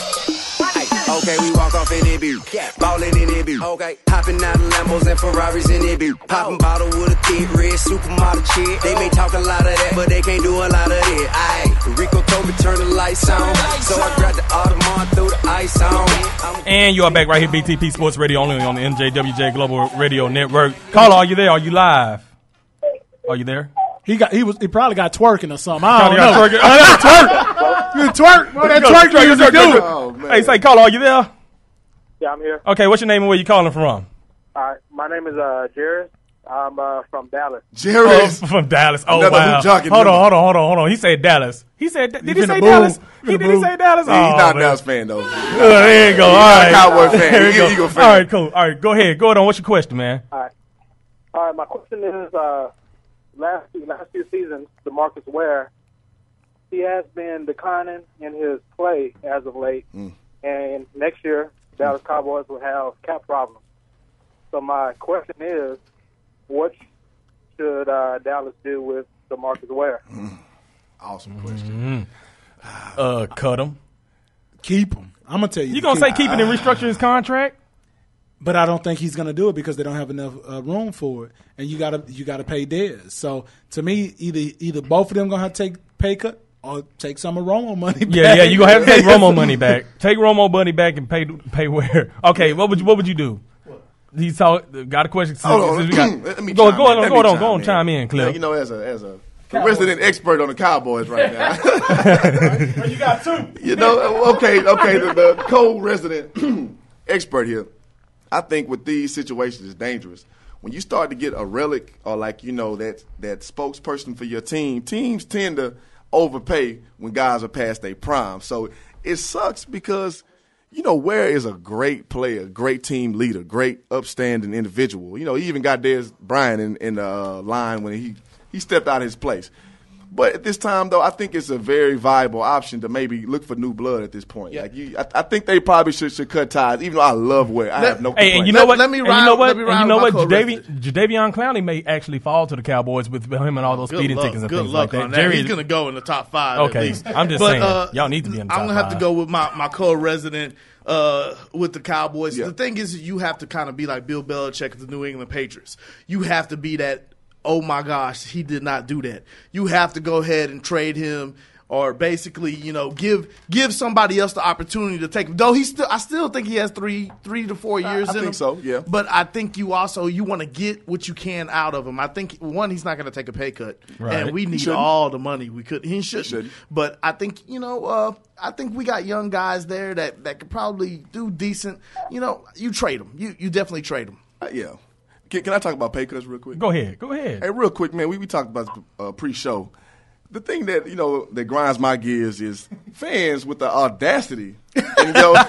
Ay, okay, we walk off in it, beat. Yeah. Ballin' in it, beat. Okay. Hopping out of Lambos and Ferraris in it, beat. Popping bottle with a thick red supermodel chick. They may talk a lot of that, but they can't do a lot of it. Aye. Rico told me turn the lights on, so I grabbed the Audemars, threw the ice on. I'm And you are back right here, B T P Sports Radio, only on the M J W J Global Radio Network. Caller, are you there? Are you live? Are you there? He got he was he probably got twerking or something. I don't Probably got know. twerking. I got twerk. You twerk. Boy, that Go, twerk twerk, music twerk, do twerk. it. Oh, man. Hey, say, caller, are you there? Yeah, I'm here. Okay, what's your name and where you calling from? All right, my name is uh, Jared. I'm uh, from Dallas. Jerry. Oh, from Dallas. Oh, Another wow. hoop jockey Hold member. on, hold on, hold on, hold on. He said Dallas. He said, did he finna say boo. Dallas? He He finna did he boo. say Dallas? He's Oh, not a man. Dallas fan, though. Uh, there you go. All not a right. Cowboy fan. There you He- go. Eagle fan. All right, cool. All right, go ahead. Go ahead on. What's your question, man? All right. All right, my question is, uh, last few, last few seasons, DeMarcus Ware, he has been declining in his play as of late. Mm. And next year, Dallas Cowboys will have cap problems. So my question is, what should uh, Dallas do with DeMarcus Ware? Awesome question. Mm. Uh, cut him. Keep him. I'm gonna tell you. You gonna keep say him. keep it and restructure his contract? But I don't think he's going to do it because they don't have enough uh, room for it, and you got to you got to pay Dez. So to me, either either both of them going to have to take pay cut or take some of Romo money back. Yeah, yeah. You gonna have to take Romo money back. Take Romo money back and pay pay Ware. Okay, what would you what would you do? He's talk, got a question. Hold on. Since we got- Let me go chime go in. on, Let go me on, chime go on, in. chime in, Cliff. Yeah, you know, as a as a resident expert on the Cowboys right now. You got two. You know, okay, okay, the, the co-resident expert here. I think with these situations, it's dangerous. When you start to get a relic or like, you know, that that spokesperson for your team, teams tend to overpay when guys are past their prime. So it sucks because, you know, Ware is a great player, great team leader, great upstanding individual. You know, he even got Dez Bryant in, in the uh, line when he, he stepped out of his place. But at this time, though, I think it's a very viable option to maybe look for new blood at this point. Yeah. Like you, I, I think they probably should, should cut ties, even though I love Ware. I Let- have no Hey, complaints. and you know Let- what? let me and ride- you know what? let me And ride you know with what? my Jadavion, Jadavion Clowney may actually fall to the Cowboys with him and all those Good speeding luck, tickets and good things luck like that. on that. Jerry, He's going to go in the top five Okay, at least. I'm just But, saying, uh, y'all need to be in the top I'm gonna have five. to go with my, my co-resident uh, with the Cowboys. Yeah. The thing is, you have to kind of be like Bill Belichick at the New England Patriots. You have to be that, oh, my gosh, he did not do that. You have to go ahead and trade him or basically, you know, give give somebody else the opportunity to take him. Though he still, I still think he has three three to four years I in think him. so, yeah. But I think you also you want to get what you can out of him. I think one, he's not going to take a pay cut, Right. and we He need shouldn't. all the money we could. He shouldn't. shouldn't. But I think you know, uh, I think we got young guys there that, that could probably do decent. You know, you trade them. You you definitely trade them. Uh, yeah. Can, can I talk about pay cuts real quick? Go ahead. Go ahead. Hey, real quick, man. We we talked about uh, pre-show. The thing that you know that grinds my gears is fans with the audacity in your, in your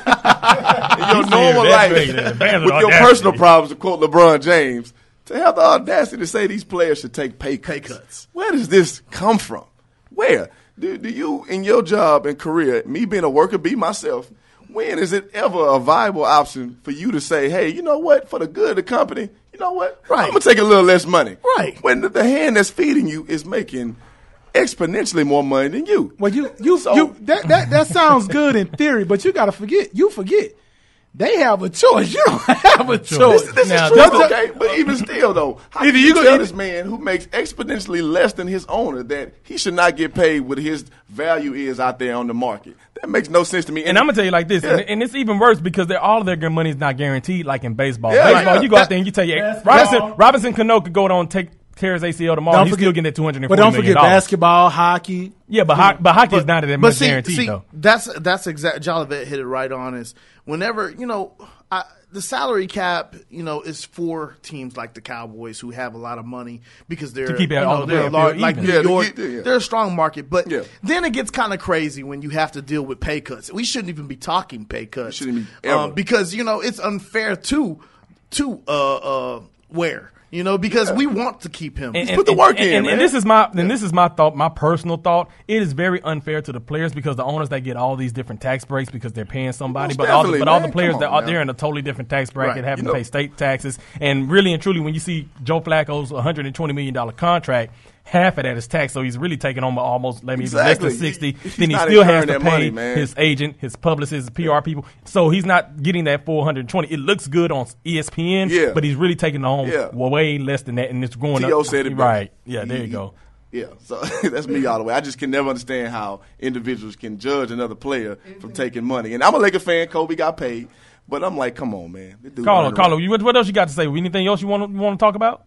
normal life with your personal problems, to quote LeBron James, to have the audacity to say these players should take pay cuts. Pay cuts. Where does this come from? Where do do you in your job and career, me being a worker, be myself? When is it ever a viable option for you to say, hey, you know what, for the good of the company, you know what, right. I'm gonna take a little less money, right? When the, the hand that's feeding you is making exponentially more money than you. Well, you you So- you that, that that sounds good in theory, but you got to forget. You forget they have a choice. You don't have a choice. This, this Now, is true, that's a- okay? But even still, though, how Either can you you go- tell either- this man who makes exponentially less than his owner that he should not get paid what his value is out there on the market? That makes no sense to me. And I'm gonna tell you like this, Yeah. and, and it's even worse because they're, all of their money is not guaranteed, like in baseball. Yeah, baseball, yeah. you go out That- there and you tell you Basketball. Robinson Robinson Cano could go on and take tear his A C L tomorrow. Don't He's forget- still getting that two hundred But forty don't million forget dollars. basketball, hockey. Yeah, but ho- but hockey is not that But much see, guaranteed see, though. That's that's exact. Jolivette hit it right on. Is whenever you know I, the salary cap, you know, is for teams like the Cowboys who have a lot of money because they're To keep it you all know, the they're playing large, field like even. New Yeah, to York. get- yeah. They're a strong market, but Yeah. then it gets kind of crazy when you have to deal with pay cuts. We shouldn't even be talking pay cuts, shouldn't be ever. um, because you know it's unfair to to uh uh where. You know, because we want to keep him. And, Just put the and- work and, in, and, man. and this is my and this is my thought, my personal thought. It is very unfair to the players because the owners they get all these different tax breaks because they're paying somebody, Most but all the, definitely, but all man. the players Come that on are now. they're in a totally different tax bracket, Right. having You to know- pay state taxes. And really and truly, when you see Joe Flacco's one hundred twenty million dollar contract, half of that is tax, so he's really taking home almost maybe Exactly. less than sixty. He- he's then he not still has incurring to that pay money, man. his agent, his publicist, his P R people. So he's not getting that four hundred twenty. It looks good on E S P N, Yeah. but he's really taking home Yeah. way less than that, and it's going T O up. said it best. Right. Yeah, there He- you go. Yeah, so that's me all the way. I just can never understand how individuals can judge another player from taking money. And I'm a Lakers fan. Kobe got paid, but I'm like, come on, man. This dude Carlo, earned it Carlo, right. you, what, what else you got to say? Anything else you want to you want to talk about?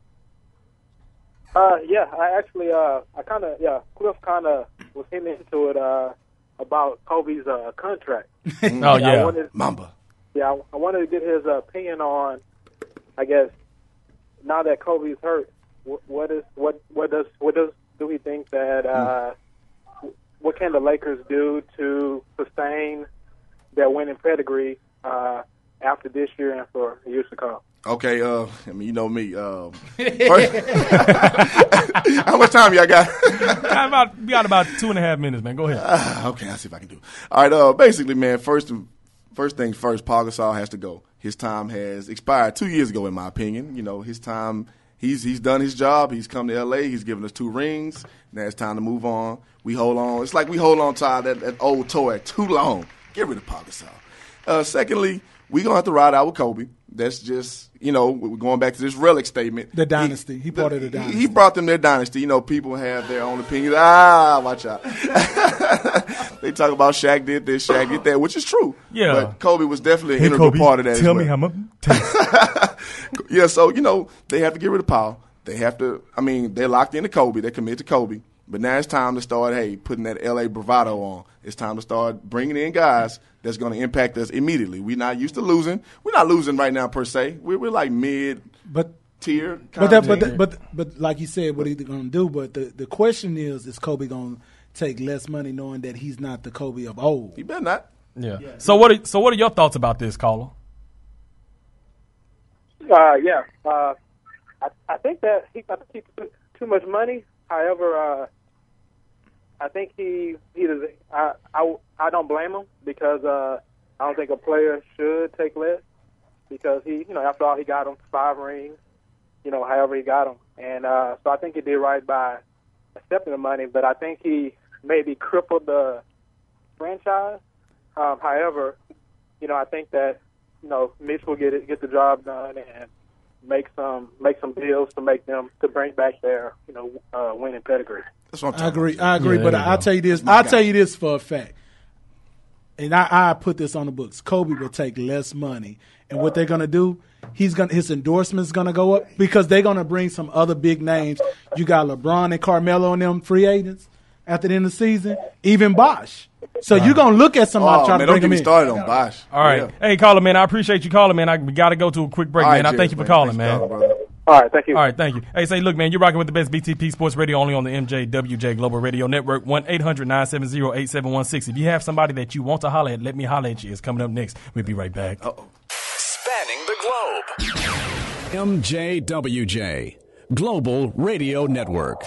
Uh, yeah, I actually, uh, I kind of, yeah, Cliff kind of was hitting into it uh, about Kobe's uh, contract. Oh, I yeah. wanted, Mamba. yeah, I, I wanted to get his uh, opinion on, I guess, now that Kobe's hurt, what, what is what what does what does do we think that uh, what can the Lakers do to sustain their winning pedigree uh, after this year and for years to come? Okay, uh, I mean, you know me. Um, first- how much time y'all got? Got about, we got about two and a half minutes, man. Go ahead. Uh, okay, I'll see if I can do it. All right, uh, basically, man, first first things first, Paul Gasol has to go. His time has expired two years ago, in my opinion. You know, his time, he's he's done his job. He's come to L A. He's given us two rings. Now it's time to move on. We hold on. It's like we hold on to our, that, that old toy too long. Get rid of Paul Gasol. Uh, secondly, we're going to have to ride out with Kobe. That's just, you know, we're going back to this relic statement. The dynasty. He, he part of the dynasty. He brought them their dynasty. You know, people have their own opinions. Ah, watch out. They talk about Shaq did this, Shaq did that, which is true. Yeah. But Kobe was definitely an Hey, integral Kobe, part of that tell as me well. how much taste. Yeah, so, you know, they have to get rid of Powell. They have to, I mean, they're locked into Kobe. They're committed to Kobe. But now it's time to start, hey, putting that L A bravado on. It's time to start bringing in guys that's going to impact us immediately. We're not used to losing. We're not losing right now, per se. We're, we're like mid But tier. But that, but that, but but like you said, what he's going to do? But the, the question is, is Kobe going to take less money, knowing that he's not the Kobe of old? He better not. Yeah. So what? Are, so what are your thoughts about this, Carlo? Uh, yeah, uh, I, I think that he got to keep too, too much money. However, uh, I think he he does. I, I I don't blame him because uh, I don't think a player should take less because he, you know, after all, he got him five rings. You know, however he got them, and uh, so I think he did right by accepting the money. But I think he maybe crippled the franchise. Um, however, you know, I think that you know Mitch will get it, get the job done, and make some make some deals to make them to bring back their you know uh, winning pedigree. That's what I'm I agree. about. I agree. Yeah, but there you I'll go. tell you this. I'll tell you this for a fact. And I, I put this on the books. Kobe will take less money, and what they're gonna do, he's gonna his endorsement's gonna go up because they're gonna bring some other big names. You got LeBron and Carmelo and them free agents after the end of the season. Even Bosh. So you're gonna look at somebody Oh, trying man, to don't bring get him me in. started on Bosh. All right. Yeah. Hey, caller, man, I appreciate you calling, man. I, we got to go to a quick break, All right, man. I cheers, thank you for man. calling, Thanks man. for calling, brother. All right, thank you. All right, thank you. Hey, say, look, man, you're rocking with the best B T P Sports Radio only on the M J W J Global Radio Network, one eight hundred nine seven zero eight seven one six. If you have somebody that you want to holler at, let me holler at you. It's coming up next. We'll be right back. Uh-oh. Spanning the globe. M J W J Global Radio Network.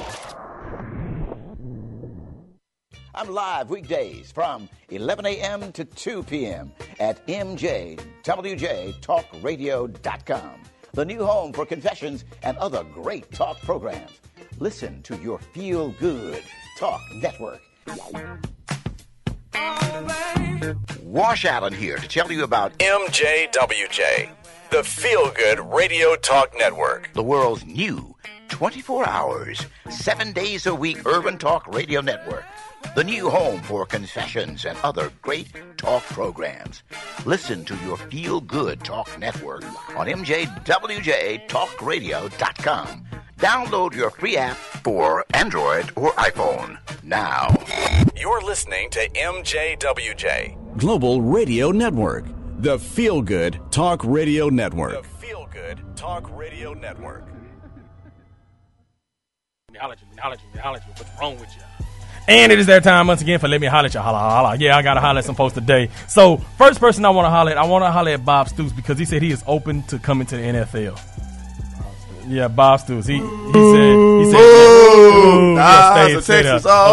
I'm live weekdays from eleven a.m. to two p.m. at M J W J talk radio dot com, the new home for confessions and other great talk programs. Listen to your feel-good talk network. Wash Allen here to tell you about M J W J, the Feel Good Radio Talk Network. the world's new twenty-four hours, seven days a week urban talk radio network. The new home for confessions and other great talk programs. Listen to your feel-good talk network on M J W J talk radio dot com. Download your free app for Android or iPhone now. You're listening to M J W J. Global Radio Network. The Feel Good Talk Radio Network. The Feel Good Talk Radio Network. Let me holler at you, let me holler at you, let me holler at you. What's wrong with you? And it is that time once again for Let Me Holler at You. Holla, holla. Yeah, I got to holler at some folks today. So, first person I want to holler at, I want to holler at Bob Stoops because he said he is open to coming to the N F L. Yeah, Bob Stoops. He, he said, he said, Ooh, yeah, nah, stay- so stay Texas there. all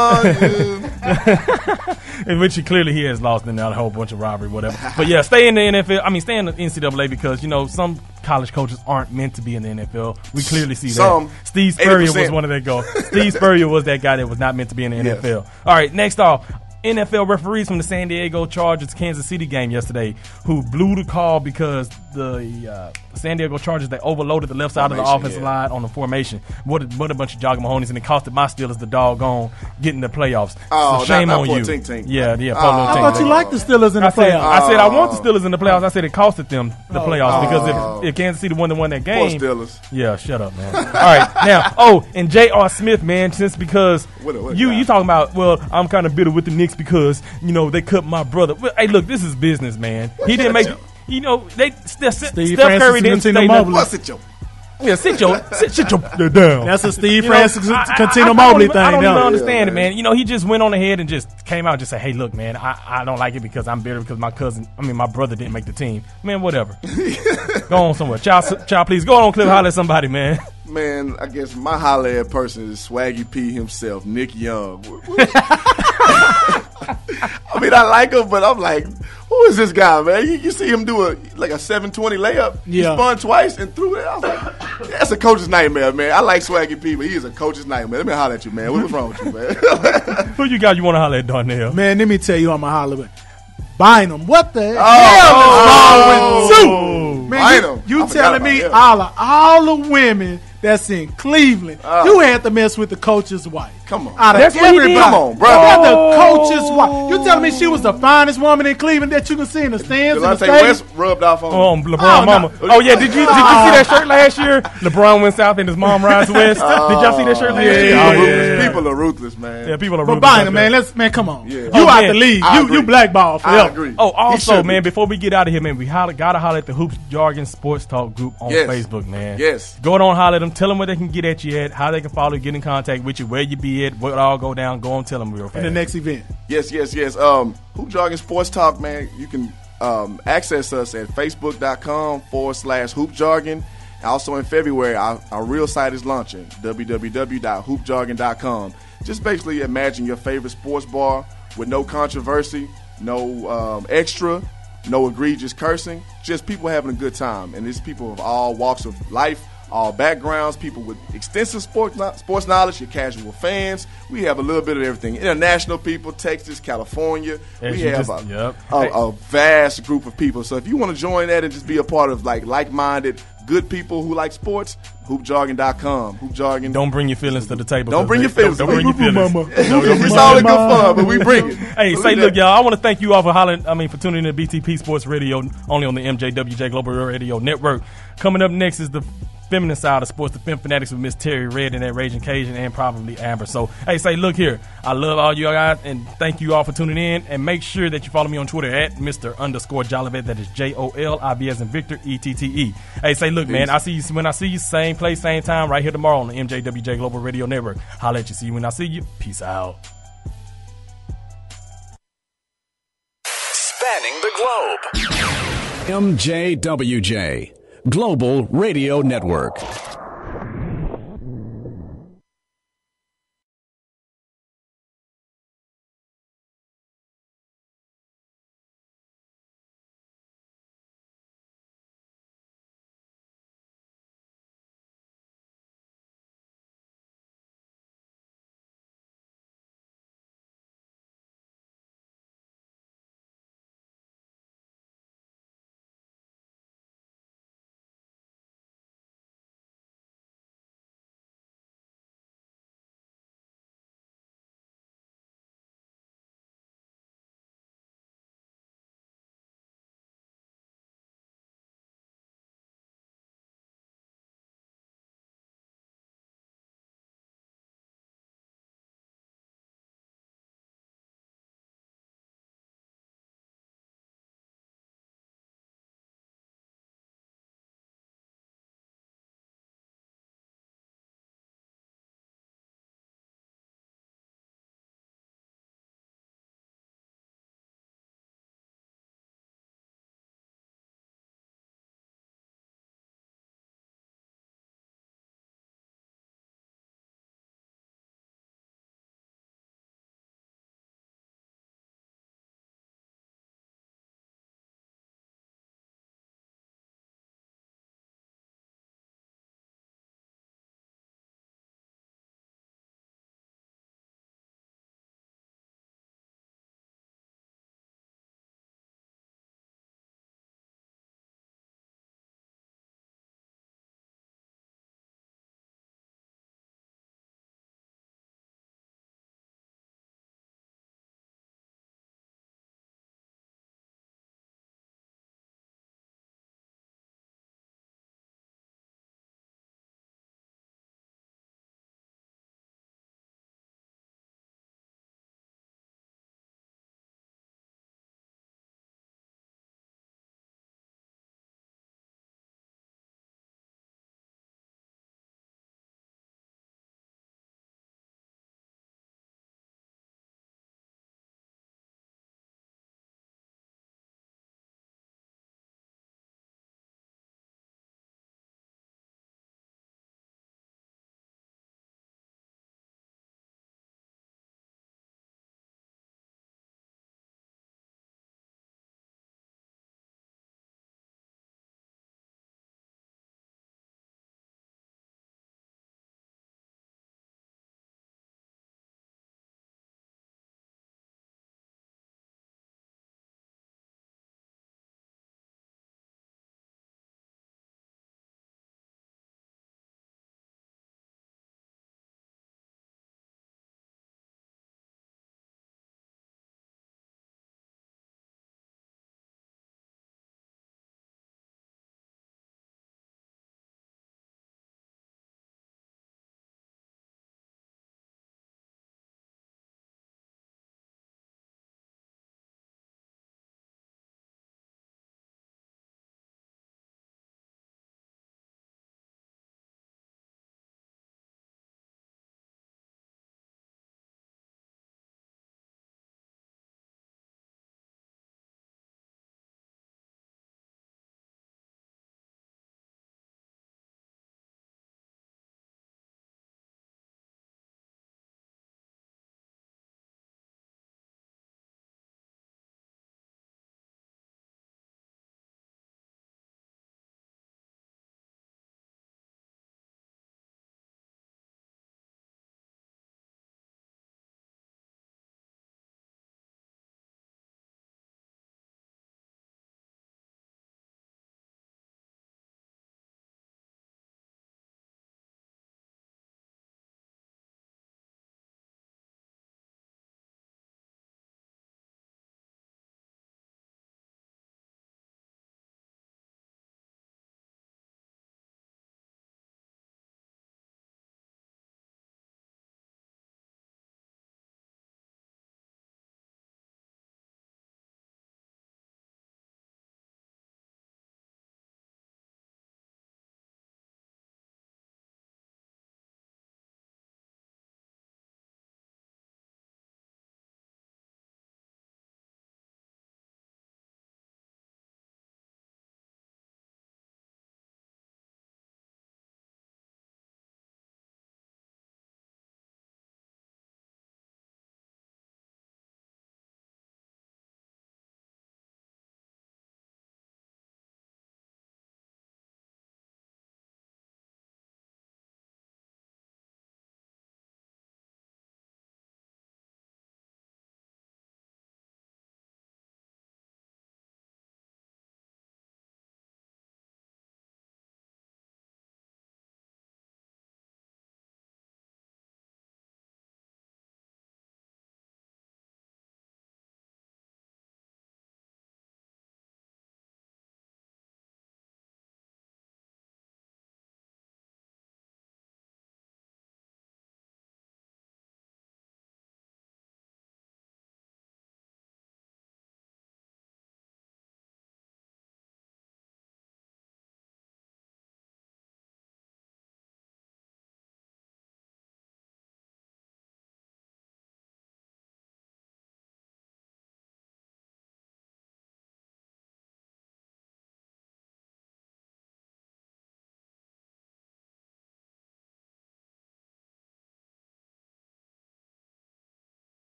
Okay. In which he clearly he has lost in that whole bunch of robbery, whatever. But yeah, stay in the N F L. I mean, stay in the N C double A because, you know, some college coaches aren't meant to be in the N F L. We clearly see Some. that. Steve Spurrier eighty percent. was one of that guys. Steve Spurrier was that guy that was not meant to be in the Yes. N F L. All right, next off. N F L referees from the San Diego Chargers Kansas City game yesterday who blew the call because the uh, San Diego Chargers, they overloaded the left side of the Formation, offensive yeah. line on the formation. What a, what a bunch of jogging mahonies, and it costed my Steelers the doggone getting the playoffs. Oh, so shame not- not on poor you. Tink Tink. Yeah, yeah. Oh. poor little I Tink thought Tink. you liked the Steelers in the I said, playoffs. I said I want the Steelers in the playoffs. I said it costed them the playoffs because if, if Kansas City won the won that Poor game. Steelers. Yeah, shut up, man. All right, now, oh, and J R. Smith, man, just because What a- what a you guy. you talking about, well, I'm kind of bitter with the Knicks because you know they cut my brother. Well, hey, look, this is business, man. He didn't make. You know, they Steph, Steph Steve Curry Francis didn't and say Tina nothing. Mobley. What's it, Joe? Yeah, sit your sit, sit your down. That's a Steve You know, Francis I- I- Cantino I- I Mobley don't even- thing. I don't don't even it? understand it, Yeah, man. You know, he just went on ahead and just came out and just said, "Hey, look, man, I, I don't like it because I'm bitter because my cousin, I mean, my brother didn't make the team." Man, whatever. Go on somewhere, child. Child, please go on, Cliff. Holler at somebody, man. Man, I guess my holler at person is Swaggy P himself, Nick Young. I mean, I like him, but I'm like, who is this guy, man? You, you see him do a like a seven twenty layup. Yeah. He spun twice and threw it. I was like, that's a coach's nightmare, man. I like Swaggy P, but he is a coach's nightmare. Let me holler at you, man. What's wrong with you, man? Who you got? You want to holler at Darnell? Man, let me tell you, I'm a Hollywood. Bynum, what the Oh, hell is wrong with you? Man, Bynum. you, you I forgot telling about me him. all of, all the women that's in Cleveland, Oh. you had to mess with the coach's wife. Come on. Out of That's what he everybody. did? Come on, bro. You got Oh. the coach's wife. You telling me she was the finest woman in Cleveland that you can see in the stands in the Delonte stadium? West rubbed off on Oh, him. LeBron Oh, mama. no. Oh yeah, did you did you see that shirt last year? LeBron went south and his mom rides west. Did y'all see that shirt last Yeah, year? yeah, Oh, yeah, Ruthless. yeah. People are ruthless, man. Yeah, people are But ruthless like Bynum, man, that. let's man, come on. Yeah. You Oh, out man. the league. I You agree. you blackball I forever. agree. Oh, He also, should man, be. before we get out of here, man, we holler, gotta holler at the Hoops Jargon Sports Talk group on Yes. Facebook, man. Yes. Go on, holler at them. Tell them where they can get at you at, how they can follow you, get in contact with you, where you be at, what all go down. Go on, tell them real In fast. the next event. Yes, yes, yes. Um, Hoop Jargon Sports Talk, man. You can um, access us at facebook.com forward slash Hoop Jargon. Also in February, our, our real site is launching, w w w dot hoop jargon dot com. Just basically imagine your favorite sports bar with no controversy, no um, extra, no egregious cursing, just people having a good time. And it's people of all walks of life, all backgrounds, people with extensive sport, sports knowledge, your casual fans. We have a little bit of everything. International people, Texas, California. As we you have just- a, yep. a, Hey. a vast group of people. So if you want to join that and just be a part of like like-minded, good people who like sports, hoop jargon dot com. Hoop Jargon. Don't bring your feelings to the table. Don't bring your feelings. Don't, don't bring your feelings. No, it's all in good fun, but we bring it. Hey, say, look, y'all, I want to thank you all for hollering, I mean, for tuning in to B T P Sports Radio, only on the M J W J Global Radio Network. Coming up next is the feminine side of sports, the Femme Fanatics with Miss Terry Red and that Raging Cajun and probably Amber. So, hey, say, look here. I love all you guys, and thank you all for tuning in. And make sure that you follow me on Twitter at Mister underscore Jolivette. That is J O L I V as in Victor, E T T E. Hey, say, look, man, I see you when I see you, same place, same time, right here tomorrow on the M J W J Global Radio Network. Holla at you. See you when I see you. Peace out. Spanning the globe. M J W J Global Radio Network.